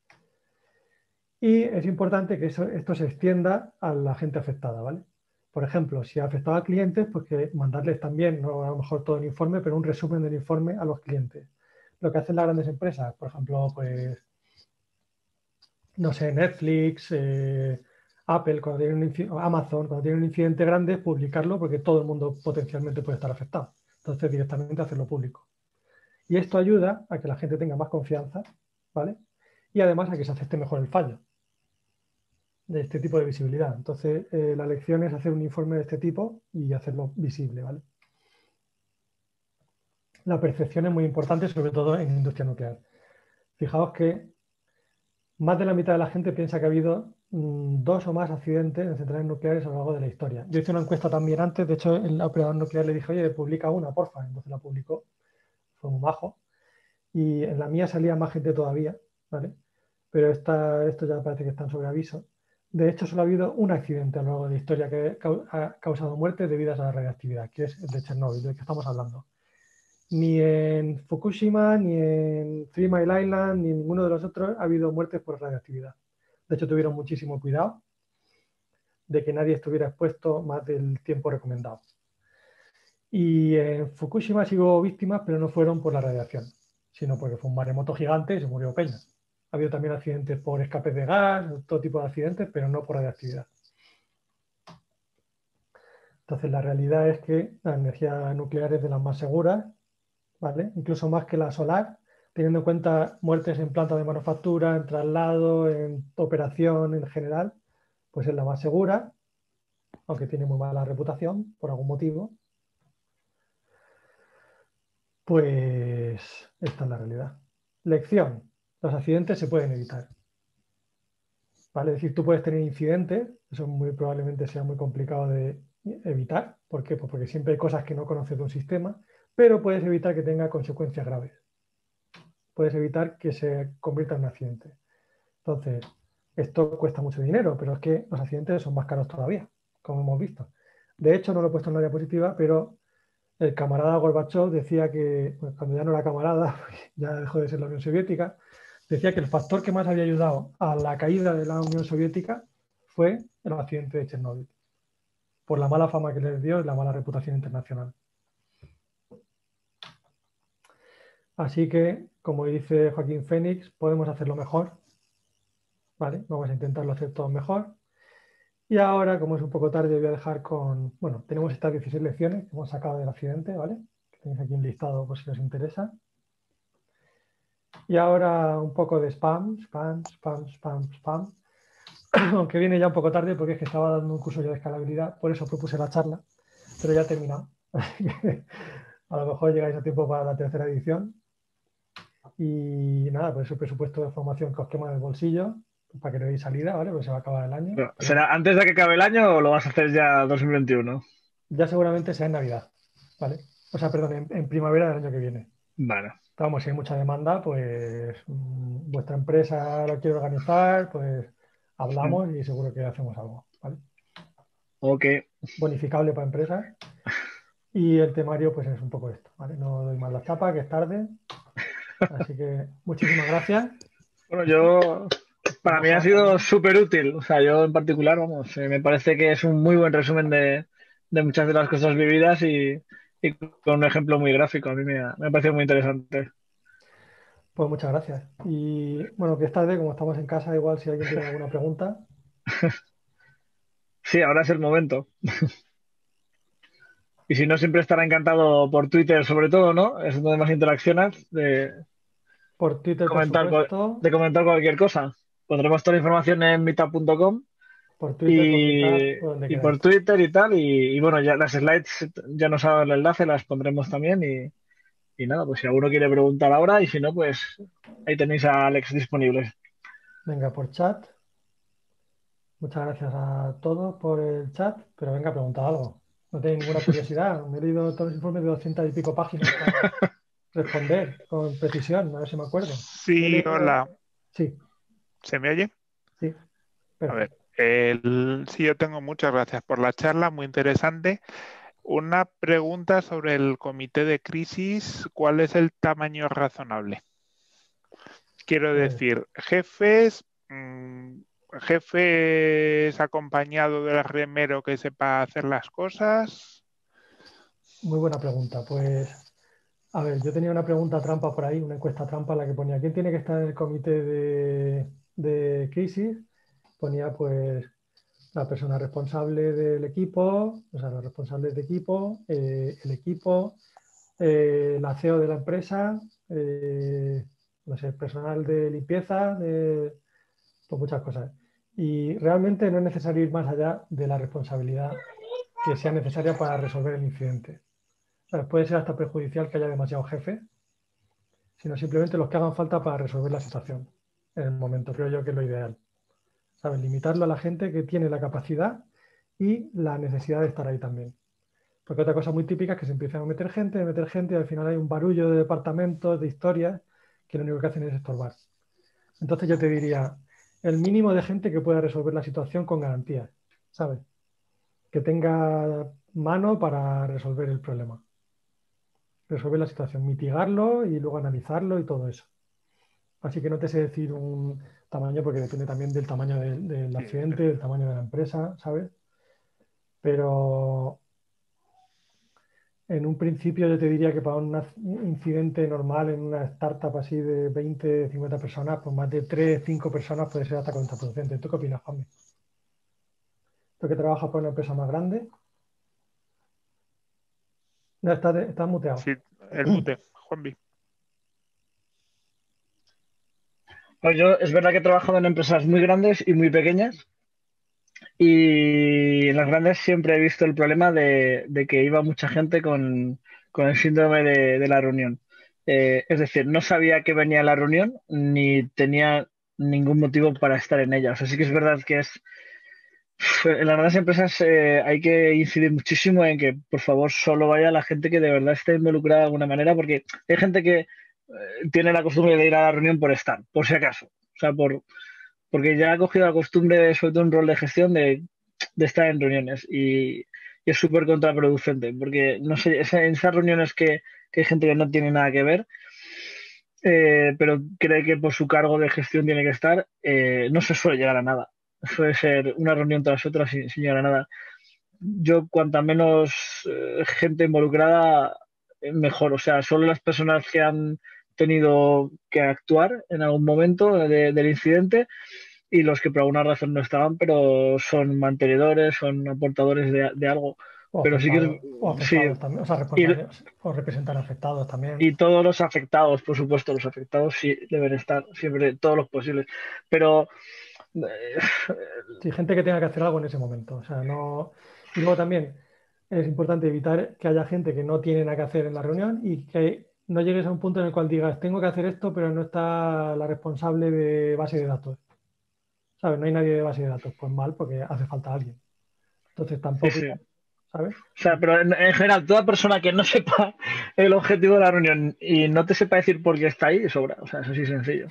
Y es importante que eso, esto se extienda a la gente afectada, ¿vale? Por ejemplo, si ha afectado a clientes, pues que mandarles también, no a lo mejor todo el informe, pero un resumen del informe a los clientes. Lo que hacen las grandes empresas, por ejemplo, pues, no sé, Netflix, eh, Apple, cuando tiene un inci- Amazon, cuando tiene un incidente grande, publicarlo porque todo el mundo potencialmente puede estar afectado. Entonces, directamente hacerlo público. Y esto ayuda a que la gente tenga más confianza, ¿vale? Y además a que se acepte mejor el fallo de este tipo de visibilidad. Entonces, eh, la lección es hacer un informe de este tipo y hacerlo visible, ¿vale? La percepción es muy importante, sobre todo en industria nuclear. Fijaos que más de la mitad de la gente piensa que ha habido mmm, dos o más accidentes en centrales nucleares a lo largo de la historia. Yo hice una encuesta también antes, de hecho, el operador nuclear le dije, oye, publica una, porfa. Entonces la publicó, fue muy bajo. Y en la mía salía más gente todavía, ¿vale? Pero esta, esto ya parece que están sobre aviso. De hecho, solo ha habido un accidente a lo largo de la historia que ha causado muertes debidas a la radiactividad, que es el de Chernóbil, del que estamos hablando. Ni en Fukushima, ni en Three Mile Island, ni en ninguno de los otros ha habido muertes por radiactividad. De hecho, tuvieron muchísimo cuidado de que nadie estuviera expuesto más del tiempo recomendado. Y en Fukushima sí hubo víctimas, pero no fueron por la radiación, sino porque fue un maremoto gigante y se murió peña. Ha habido también accidentes por escapes de gas, todo tipo de accidentes, pero no por radiactividad. Entonces, la realidad es que la energía nuclear es de las más seguras, ¿vale? Incluso más que la solar, teniendo en cuenta muertes en plantas de manufactura, en traslado, en operación en general, pues es la más segura, aunque tiene muy mala reputación por algún motivo. Pues esta es la realidad. Lección: los accidentes se pueden evitar. ¿Vale? Es decir, tú puedes tener incidentes, eso muy probablemente sea muy complicado de evitar. ¿Por qué? Pues porque siempre hay cosas que no conoces de un sistema, pero puedes evitar que tenga consecuencias graves. Puedes evitar que se convierta en un accidente. Entonces, esto cuesta mucho dinero, pero es que los accidentes son más caros todavía, como hemos visto. De hecho, no lo he puesto en la diapositiva, pero el camarada Gorbachev decía que, bueno, cuando ya no era camarada, ya dejó de ser la Unión Soviética, decía que el factor que más había ayudado a la caída de la Unión Soviética fue el accidente de Chernóbil, por la mala fama que les dio y la mala reputación internacional. Así que, como dice Joaquín Fénix, podemos hacerlo mejor, ¿vale? Vamos a intentarlo hacer todo mejor. Y ahora, como es un poco tarde, voy a dejar con... Bueno, tenemos estas dieciséis lecciones que hemos sacado del accidente, ¿vale? Que tenéis aquí un listado por si os interesa. Y ahora un poco de spam, spam, spam, spam, spam. Aunque viene ya un poco tarde porque es que estaba dando un curso yo de escalabilidad, por eso propuse la charla, pero ya he terminado. A lo mejor llegáis a tiempo para la tercera edición. Y nada, pues ese presupuesto de formación que os quema del bolsillo, para que le deis salida, ¿vale? Porque se va a acabar el año. Pero, ¿será antes de que acabe el año o lo vas a hacer ya dos mil veintiuno? Ya seguramente sea en Navidad, ¿vale? O sea, perdón, en, en primavera del año que viene. Vale. Vamos, si hay mucha demanda, pues mmm, vuestra empresa lo quiere organizar, pues hablamos y seguro que hacemos algo, ¿vale? Ok. Bonificable para empresas. Y el temario, pues es un poco esto, ¿vale? No doy más la chapa, que es tarde. Así que muchísimas gracias. Bueno, yo... Para mí ha sido súper útil. O sea, yo en particular, vamos, eh, me parece que es un muy buen resumen de, de muchas de las cosas vividas y, y con un ejemplo muy gráfico. A mí me ha, me ha parecido muy interesante. Pues muchas gracias. Y bueno, que es tarde, como estamos en casa, igual si alguien tiene alguna pregunta. Sí, ahora es el momento. Y si no, siempre estará encantado por Twitter, sobre todo, ¿no? Es donde más interacciones de Por Twitter, comentar, por supuesto. de comentar cualquier cosa. Pondremos toda la información en meetup punto com. Por Twitter, por Meetup, por donde y queráis. por Twitter y tal. Y, y bueno, ya las slides ya nos ha dado el enlace, las pondremos también. Y, y nada, pues si alguno quiere preguntar ahora y si no, pues ahí tenéis a Alex disponible. Venga, por chat. Muchas gracias a todos por el chat, pero venga, preguntad algo. No tenéis ninguna curiosidad. Me he leído todos los informes de doscientas y pico páginas para responder con precisión, a ver si me acuerdo. Sí, leído... hola. Sí. ¿Se me oye? Sí. Perfecto. A ver, el... sí, yo tengo muchas gracias por la charla, muy interesante. Una pregunta sobre el comité de crisis. ¿Cuál es el tamaño razonable? Quiero decir, jefes, mmm, jefes acompañado del remero que sepa hacer las cosas. Muy buena pregunta. Pues, a ver, yo tenía una pregunta trampa por ahí, una encuesta trampa en la que ponía ¿quién tiene que estar en el comité de, de crisis? Ponía pues la persona responsable del equipo, o sea, los responsables de equipo, eh, el equipo, eh, la C E O de la empresa, eh, no sé, personal de limpieza, de, pues muchas cosas. Y realmente no es necesario ir más allá de la responsabilidad que sea necesaria para resolver el incidente. O sea, puede ser hasta perjudicial que haya demasiados jefes, sino simplemente los que hagan falta para resolver la situación en el momento. Creo yo que es lo ideal. ¿Sabes? Limitarlo a la gente que tiene la capacidad y la necesidad de estar ahí también. Porque otra cosa muy típica es que se empiezan a meter gente, a meter gente y al final hay un barullo de departamentos, de historias, que lo único que hacen es estorbar. Entonces yo te diría, el mínimo de gente que pueda resolver la situación con garantías, ¿sabes? Que tenga mano para resolver el problema. Resolver la situación, mitigarlo y luego analizarlo y todo eso. Así que no te sé decir un tamaño porque depende también del tamaño del, del accidente, del tamaño de la empresa, ¿sabes? Pero en un principio yo te diría que para un incidente normal en una startup así de veinte, cincuenta personas, pues más de tres, cinco personas puede ser hasta contraproducente. ¿Tú qué opinas, Juanmi? ¿Tú que trabajas para una empresa más grande? No, estás, estás muteado. Sí, el mute, Juanvi. Pues yo es verdad que he trabajado en empresas muy grandes y muy pequeñas. Y en las grandes siempre he visto el problema de, de que iba mucha gente con, con el síndrome de, de la reunión. Eh, es decir, no sabía que venía la reunión ni tenía ningún motivo para estar en ella. O sea, sí que es verdad que es... En las grandes empresas eh, hay que incidir muchísimo en que, por favor, solo vaya la gente que de verdad esté involucrada de alguna manera, porque hay gente que eh, tiene la costumbre de ir a la reunión por estar, por si acaso. O sea, por, porque ya ha cogido la costumbre, sobre todo un rol de gestión, de, de estar en reuniones y, y es súper contraproducente, porque no sé, esa- en esas reuniones que, que hay gente que no tiene nada que ver, eh, pero cree que por su cargo de gestión tiene que estar, eh, no se suele llegar a nada. Suele ser una reunión tras otra sin, sin llegar a nada. Yo, cuanta menos eh, gente involucrada, eh, mejor. O sea, solo las personas que han tenido que actuar en algún momento de- del incidente y los que por alguna razón no estaban, pero son mantenedores, son aportadores de, de algo. O Pero sí que afectados, o es- sí, afectados también, o sea, y, responsables, o representan afectados también. y todos los afectados, por supuesto, los afectados sí deben estar siempre, todos los posibles. Pero eh, Sí, gente que tenga que hacer algo en ese momento. O sea, no... Y luego también es importante evitar que haya gente que no tiene nada que hacer en la reunión y que no llegues a un punto en el cual digas, tengo que hacer esto, pero no está la responsable de base de datos. ¿Sabes? No hay nadie de base de datos. Pues mal, porque hace falta alguien. Entonces sí, tampoco, sí. ¿sabes? O sea, pero en, en general, toda persona que no sepa el objetivo de la reunión y no te sepa decir por qué está ahí, sobra. O sea, es así sencillo.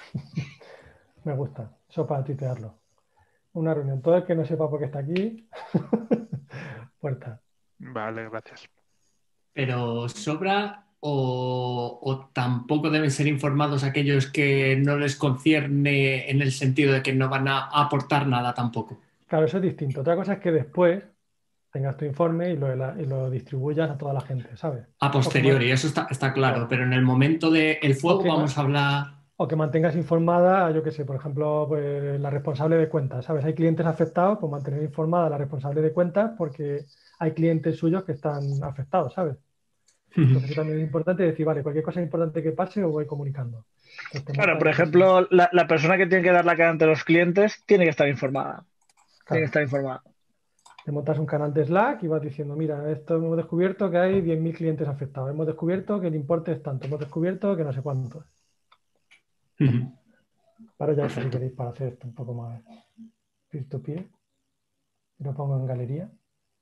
Me gusta. Eso para tuitearlo. Una reunión. Todo el que no sepa por qué está aquí, puerta. Vale, gracias. Pero sobra o, o tampoco deben ser informados aquellos que no les concierne en el sentido de que no van a aportar nada tampoco. Claro, eso es distinto. Otra cosa es que después tengas tu informe y lo, y lo distribuyas a toda la gente, ¿sabes? A posteriori, eso está, está claro, Claro. pero en el momento del fuego Ok, vamos a hablar... O que mantengas informada, yo qué sé, por ejemplo, pues, la responsable de cuentas, ¿sabes? Hay clientes afectados, pues mantener informada a la responsable de cuentas porque hay clientes suyos que están afectados, ¿sabes? Entonces eso también es importante decir, vale, cualquier cosa importante que pase os voy comunicando. Entonces, te Claro, montas por lo que sea. ejemplo, la, la persona que tiene que dar la cara ante los clientes tiene que estar informada. Tiene que Claro. estar informada. Te montas un canal de Slack y vas diciendo, mira, esto hemos descubierto que hay diez mil clientes afectados, hemos descubierto que el importe es tanto, hemos descubierto que no sé cuánto. Para ya eso, si queréis, para hacer esto un poco más peer-to-peer. Y lo pongo en galería.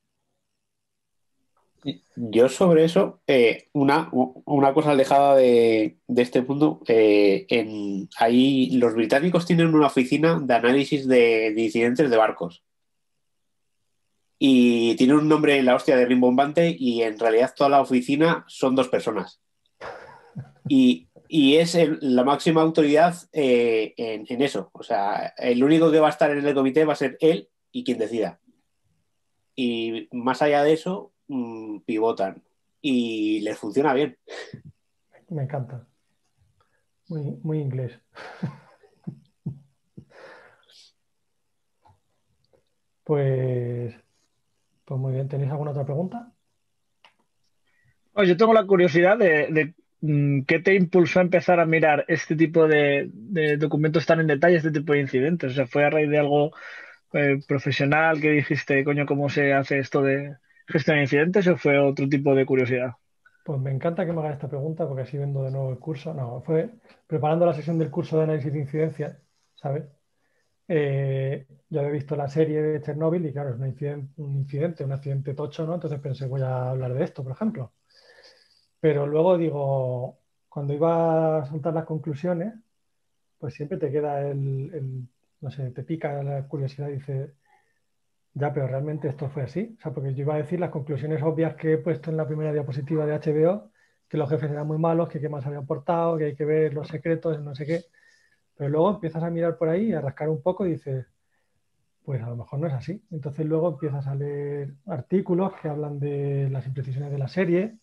Yo sobre eso, eh, una, una cosa alejada de, de este punto, eh, en, ahí los británicos tienen una oficina de análisis de, de incidentes de barcos. Y tiene un nombre en la hostia de rimbombante y en realidad toda la oficina son dos personas. Y, y es el, la máxima autoridad eh, en, en eso. O sea, el único que va a estar en el comité va a ser él y quien decida. Y más allá de eso, mmm, pivotan. Y les funciona bien. Me encanta. Muy, muy inglés. Pues, pues muy bien, ¿tenéis alguna otra pregunta? Oye, yo tengo la curiosidad de, de, mm, qué te impulsó a empezar a mirar este tipo de, de documentos tan en detalle, este tipo de incidentes. O sea, ¿fue a raíz de algo eh, profesional que dijiste, coño, cómo se hace esto de gestión de incidentes o fue otro tipo de curiosidad? Pues me encanta que me hagas esta pregunta porque así vendo de nuevo el curso. No, fue preparando la sesión del curso de análisis de incidencias, ¿sabes? Eh, yo había visto la serie de Chernobyl y claro, es un incidente, un incidente, un accidente tocho, ¿no? Entonces pensé, voy a hablar de esto, por ejemplo. Pero luego digo, cuando iba a soltar las conclusiones, pues siempre te queda el, el- no sé, te pica la curiosidad y dices, ya, pero realmente esto fue así. O sea, porque yo iba a decir las conclusiones obvias que he puesto en la primera diapositiva de H B O, que los jefes eran muy malos, que qué más habían portado, que hay que ver los secretos, no sé qué. Pero luego empiezas a mirar por ahí, a rascar un poco y dices, pues a lo mejor no es así. Entonces luego empiezas a leer artículos que hablan de las imprecisiones de la serie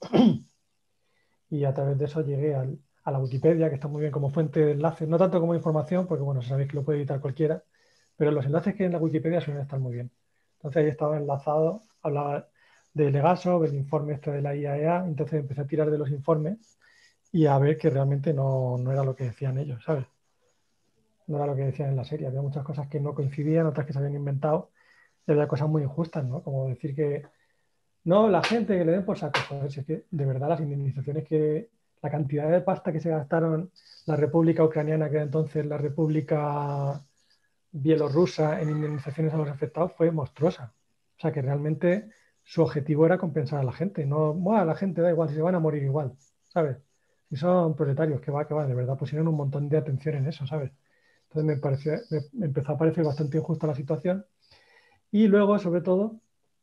y a través de eso llegué al- a la Wikipedia, que está muy bien como fuente de enlaces, no tanto como información, porque bueno, sabéis que lo puede editar cualquiera, pero los enlaces que hay en la Wikipedia suelen estar muy bien. Entonces ahí estaba enlazado, hablaba de Legaso, del informe este de la I A E A, entonces empecé a tirar de los informes y a ver que realmente no, no era lo que decían ellos, ¿sabes? No era lo que decían en la serie, había muchas cosas que no coincidían, otras que se habían inventado, y había cosas muy injustas, ¿no? Como decir que no, la gente que le den por saco, joder, si es que de verdad las indemnizaciones que, la cantidad de pasta que se gastaron la República Ucraniana, que era entonces la República Bielorrusa, en indemnizaciones a los afectados fue monstruosa. O sea que realmente su objetivo era compensar a la gente, no, bueno, a la gente da igual, si se van a morir igual, ¿sabes? Si son proletarios, que va, que va, de verdad pusieron un montón de atención en eso, ¿sabes? Entonces me, pareció, me, me empezó a parecer bastante injusta la situación y luego, sobre todo,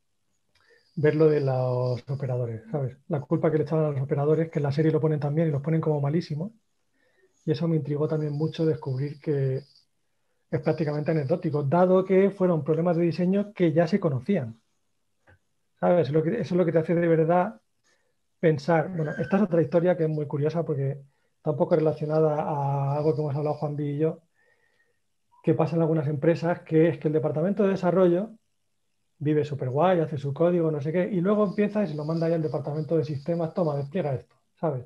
ver lo de los operadores, ¿sabes? La culpa que le echaban a los operadores, que en la serie lo ponen también y los ponen como malísimos. Y eso me intrigó también mucho descubrir que es prácticamente anecdótico, dado que fueron problemas de diseño que ya se conocían, ¿sabes? Lo que, eso es lo que te hace de verdad pensar. Bueno, esta es otra historia que es muy curiosa porque está un poco relacionada a algo que hemos hablado Juan B y yo, que pasa en algunas empresas, que es que el departamento de desarrollo vive súper guay, hace su código, no sé qué, y luego empieza y se lo manda ya al departamento de sistemas, toma, despliega esto, ¿sabes?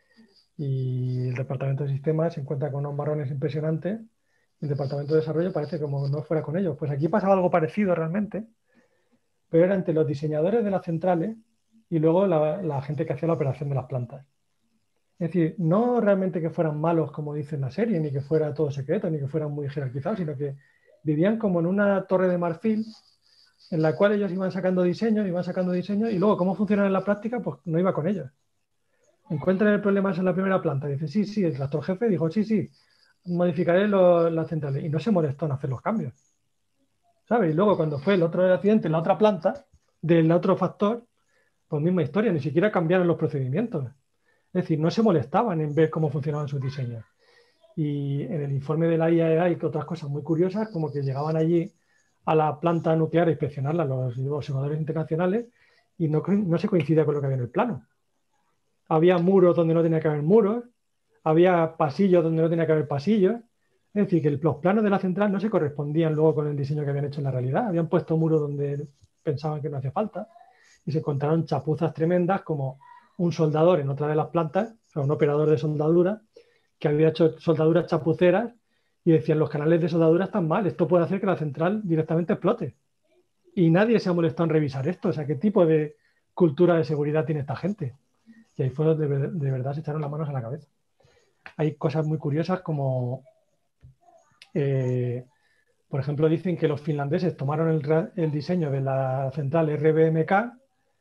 Y el departamento de sistemas se encuentra con unos marrones impresionantes, y el departamento de desarrollo parece como no fuera con ellos. Pues aquí pasaba algo parecido realmente, pero era entre los diseñadores de las centrales y luego la, la gente que hacía la operación de las plantas. Es decir, no realmente que fueran malos, como dice en la serie, ni que fuera todo secreto, ni que fueran muy jerarquizados, sino que vivían como en una torre de marfil en la cual ellos iban sacando diseños, iban sacando diseños, y luego cómo funcionan en la práctica, pues no iba con ellos. Encuentran el problema en la primera planta, dice, sí, sí, el tractor jefe dijo, sí, sí, modificaré lo, las centrales, y no se molestó en hacer los cambios, ¿sabes? Y luego cuando fue el otro accidente en la otra planta, del otro factor, pues misma historia, ni siquiera cambiaron los procedimientos. Es decir, no se molestaban en ver cómo funcionaban sus diseños. Y en el informe de la I A E A hay otras cosas muy curiosas, como que llegaban allí a la planta nuclear a inspeccionarla los observadores internacionales y no, no se coincidía con lo que había en el plano. Había muros donde no tenía que haber muros, había pasillos donde no tenía que haber pasillos. Es decir, que los planos de la central no se correspondían luego con el diseño que habían hecho en la realidad. Habían puesto muros donde pensaban que no hacía falta y se encontraron chapuzas tremendas como un soldador en otra de las plantas, o sea, un operador de soldadura, que había hecho soldaduras chapuceras y decían los canales de soldadura están mal, esto puede hacer que la central directamente explote. Y nadie se ha molestado en revisar esto, o sea, ¿qué tipo de cultura de seguridad tiene esta gente? Y ahí fue donde de, de verdad se echaron las manos a la cabeza. Hay cosas muy curiosas como, eh, por ejemplo, dicen que los finlandeses tomaron el, el diseño de la central R B M K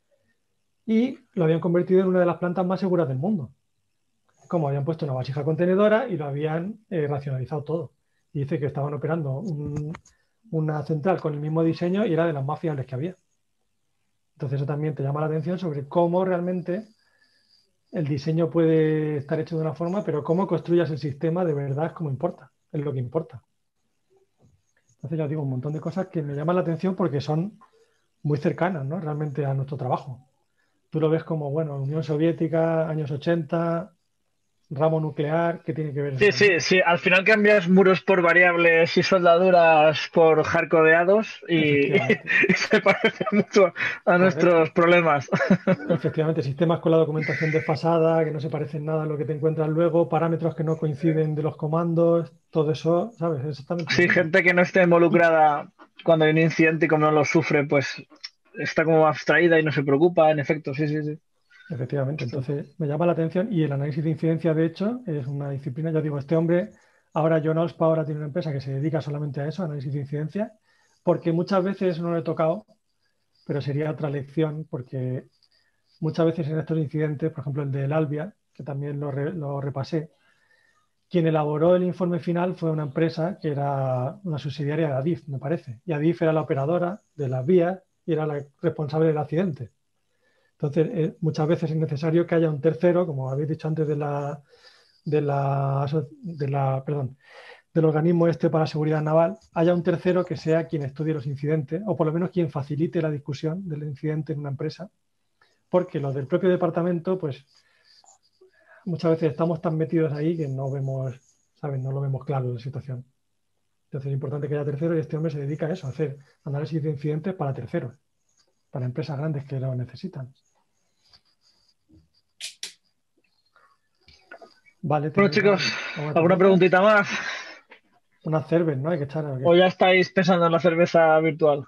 y lo habían convertido en una de las plantas más seguras del mundo. Como habían puesto una vasija contenedora y lo habían eh, racionalizado todo. Y dice que estaban operando un, una central con el mismo diseño y era de las más fiables que había. Entonces eso también te llama la atención sobre cómo realmente el diseño puede estar hecho de una forma, pero cómo construyas el sistema de verdad es como importa, es lo que importa. Entonces ya digo, un montón de cosas que me llaman la atención porque son muy cercanas, ¿no? Realmente a nuestro trabajo. Tú lo ves como, bueno, Unión Soviética, años ochenta, ramo nuclear, ¿qué tiene que ver Sí, eso? sí, sí. Al final cambias muros por variables y soldaduras por hardcodeados y, Efectivamente, y se parece mucho a nuestros correcto. problemas. Efectivamente, sistemas con la documentación desfasada, que no se parecen nada a lo que te encuentras luego, parámetros que no coinciden de los comandos, todo eso, ¿sabes? Es exactamente lo Sí, mismo. gente que no esté involucrada cuando hay un incidente y como no lo sufre, pues está como abstraída y no se preocupa, en efecto, sí, sí, sí. Efectivamente, entonces me llama la atención y el análisis de incidencia, de hecho, es una disciplina, ya digo, este hombre, ahora John Ospa ahora tiene una empresa que se dedica solamente a eso, análisis de incidencia, porque muchas veces no lo he tocado, pero sería otra lección, porque muchas veces en estos incidentes, por ejemplo el del Albia, que también lo, re- lo repasé, quien elaboró el informe final fue una empresa que era una subsidiaria de Adif, me parece, y Adif era la operadora de las vías y era la responsable del accidente. Entonces, eh, muchas veces es necesario que haya un tercero, como habéis dicho antes de la, de la, de la, perdón, del organismo este para seguridad naval, haya un tercero que sea quien estudie los incidentes, o por lo menos quien facilite la discusión del incidente en una empresa, porque los del propio departamento, pues muchas veces estamos tan metidos ahí que no vemos, ¿sabes? No lo vemos claro la situación. Entonces es importante que haya tercero y este hombre se dedica a eso, a hacer análisis de incidentes para terceros, para empresas grandes que lo necesitan. Vale, Bueno, ¿tenéis chicos, alguna ¿alguna pregunta? preguntita más? Unas cervezas, ¿no? Hay que echar. ¿O ¿O qué? ya estáis pensando en la cerveza virtual?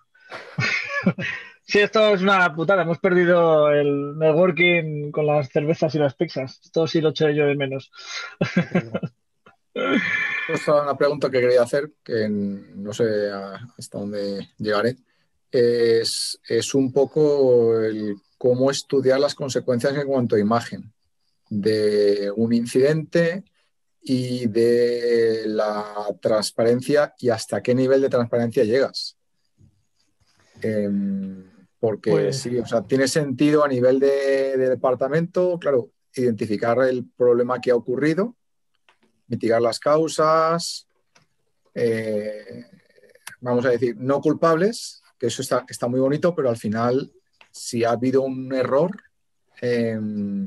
Sí, esto es una putada. Hemos perdido el networking con las cervezas y las pizzas. Esto sí lo eché yo de menos. Ya te digo. Esta es una pregunta que quería hacer, que no sé hasta dónde llegaré. Es, es un poco el cómo estudiar las consecuencias en cuanto a imagen de un incidente y de la transparencia y hasta qué nivel de transparencia llegas. Eh, porque Pues, sí, o sea, tiene sentido a nivel de, de departamento, claro, identificar el problema que ha ocurrido, mitigar las causas, eh, vamos a decir, no culpables, que eso está, está muy bonito, pero al final, si ha habido un error, eh,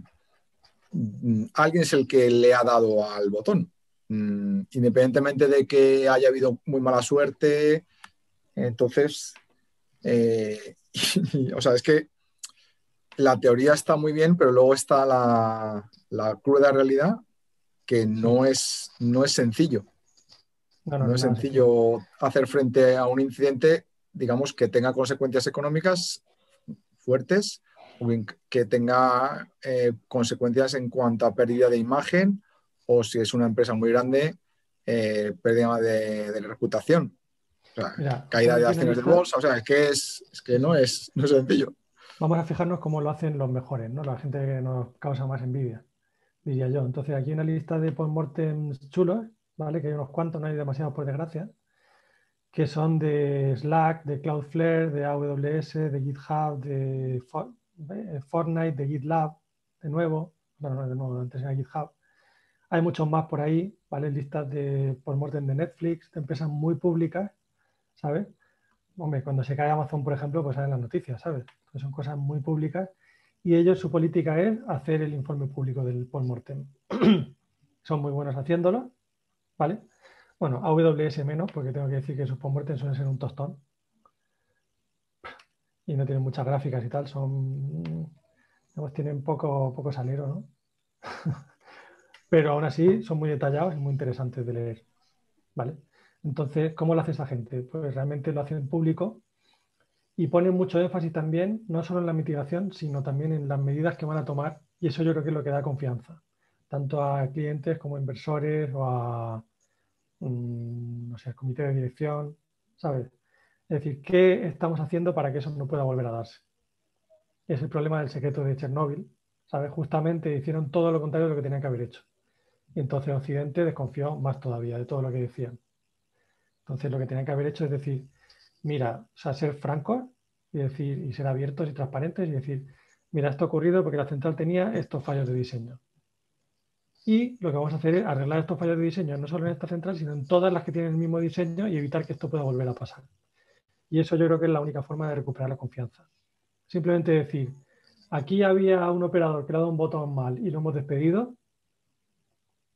alguien es el que le ha dado al botón. Mm, independientemente de que haya habido muy mala suerte, entonces, eh, y, o sea, es que la teoría está muy bien, pero luego está la, la cruda realidad, que no sí. es, no es sencillo. No, no, No no es es nada sencillo. sencillo hacer frente a un incidente, digamos, que tenga consecuencias económicas fuertes o bien que tenga eh, consecuencias en cuanto a pérdida de imagen o si es una empresa muy grande, eh, pérdida de, de reputación. O sea, Mira, os caída pongo de aquí una acciones de lista. bolsa, o sea, es que, es, es que Sí, no, sí. es, no es sencillo. Vamos a fijarnos cómo lo hacen los mejores, ¿no? La gente que nos causa más envidia, diría yo. Entonces, aquí hay una lista de postmortems chulos, ¿vale? Que hay unos cuantos, no hay demasiados por desgracia, que son de Slack, de Cloudflare, de A W S, de GitHub, de For- eh, Fortnite, de GitLab, de nuevo. Bueno, no de nuevo, antes era GitHub. Hay muchos más por ahí, ¿vale? Listas de postmortem de Netflix, de empresas muy públicas, ¿sabes? Hombre, cuando se cae Amazon, por ejemplo, pues salen las noticias, ¿sabes? Pues son cosas muy públicas y ellos, su política es hacer el informe público del postmortem. Son muy buenos haciéndolo, ¿vale? Bueno, A W S menos, porque tengo que decir que sus postmortem suelen ser un tostón y no tienen muchas gráficas y tal, son, digamos, tienen poco, poco salero, ¿no? Pero aún así son muy detallados y muy interesantes de leer, ¿vale? Entonces, ¿cómo lo hace esa gente? Pues realmente lo hacen en público y ponen mucho énfasis también, no solo en la mitigación, sino también en las medidas que van a tomar y eso yo creo que es lo que da confianza, tanto a clientes como a inversores o a, mm, no sé, comité de dirección, ¿sabes? Es decir, ¿qué estamos haciendo para que eso no pueda volver a darse? Es el problema del secreto de Chernóbil, ¿sabes? Justamente hicieron todo lo contrario de lo que tenían que haber hecho. Y entonces Occidente desconfió más todavía de todo lo que decían. Entonces lo que tenían que haber hecho es decir, mira, o sea, ser francos y decir, y ser abiertos y transparentes y decir, mira, esto ha ocurrido porque la central tenía estos fallos de diseño. Y lo que vamos a hacer es arreglar estos fallos de diseño no solo en esta central, sino en todas las que tienen el mismo diseño y evitar que esto pueda volver a pasar. Y eso yo creo que es la única forma de recuperar la confianza. Simplemente decir, aquí había un operador que le ha dado un botón mal y lo hemos despedido,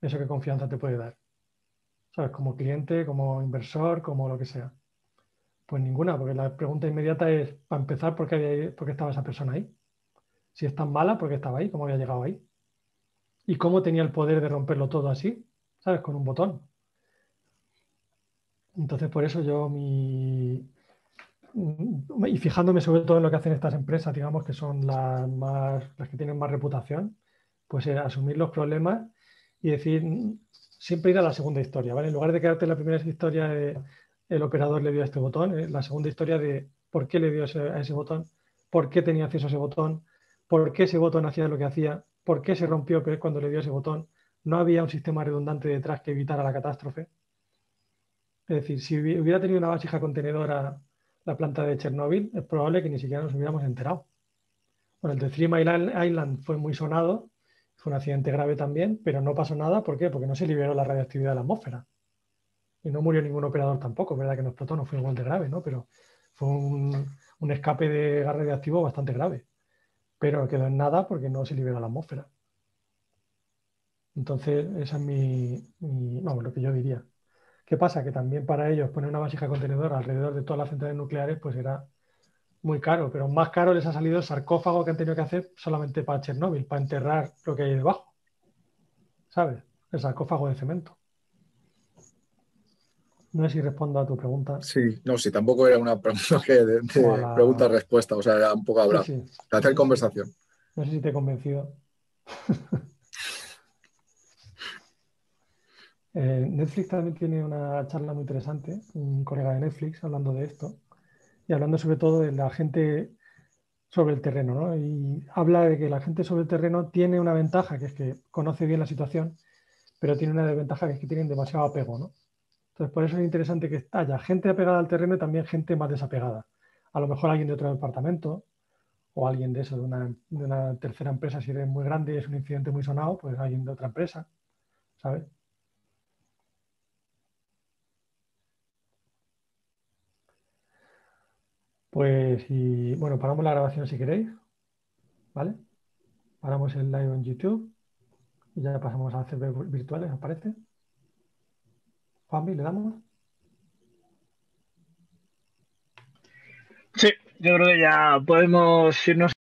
¿Eso qué confianza te puede dar? ¿Sabes? Como cliente, como inversor, como lo que sea. Pues ninguna, porque la pregunta inmediata es, para empezar, ¿por qué, había, por qué estaba esa persona ahí? Si es tan mala, ¿por qué estaba ahí? ¿Cómo había llegado ahí? ¿Y cómo tenía el poder de romperlo todo así? ¿Sabes? Con un botón. Entonces, por eso yo mi... Y fijándome sobre todo en lo que hacen estas empresas, digamos que son las más, las que tienen más reputación, pues eh, asumir los problemas y decir, siempre ir a la segunda historia, ¿vale? En lugar de quedarte en la primera historia de el operador le dio a este botón, eh, la segunda historia de por qué le dio ese, a ese botón, por qué tenía acceso a ese botón, por qué ese botón hacía lo que hacía, por qué se rompió cuando le dio ese botón, no había un sistema redundante detrás que evitara la catástrofe. Es decir, si hubiera tenido una vasija contenedora la planta de Chernóbil, es probable que ni siquiera nos hubiéramos enterado. Bueno, el de Three Mile Island fue muy sonado, fue un accidente grave también, pero no pasó nada. ¿Por qué? Porque no se liberó la radiactividad de la atmósfera. Y no murió ningún operador tampoco, ¿verdad? Que no explotó, no fue igual de grave, ¿no? Pero fue un, un escape de gas radiactivo bastante grave. Pero quedó en nada porque no se liberó la atmósfera. Entonces, esa es mi, mi vamos, lo que yo diría. ¿Qué pasa? Que también para ellos poner una vasija contenedora alrededor de todas las centrales nucleares, pues era muy caro, pero más caro les ha salido el sarcófago que han tenido que hacer solamente para Chernóbil, para enterrar lo que hay debajo, ¿sabes? El sarcófago de cemento. No sé si respondo a tu pregunta. Sí, no, sí, tampoco era una pregunta que de, de la... pregunta-respuesta, o sea, era un poco hablar, sí, sí. de hacer Sí, conversación. sí. No sé si te he convencido. eh, Netflix también tiene una charla muy interesante, un colega de Netflix hablando de esto y hablando sobre todo de la gente sobre el terreno, ¿no? Y habla de que la gente sobre el terreno tiene una ventaja, que es que conoce bien la situación, pero tiene una desventaja, que es que tienen demasiado apego, ¿no? Entonces, por eso es interesante que haya gente apegada al terreno y también gente más desapegada. A lo mejor alguien de otro departamento o alguien de eso, de una, de una tercera empresa, si es muy grande y es un incidente muy sonado, pues alguien de otra empresa, ¿sabes? Pues, y bueno, paramos la grabación si queréis, ¿vale? Paramos el live en YouTube y ya pasamos a hacer virtuales, ¿os parece? Juanmi, ¿le damos? Sí, yo creo que ya podemos irnos.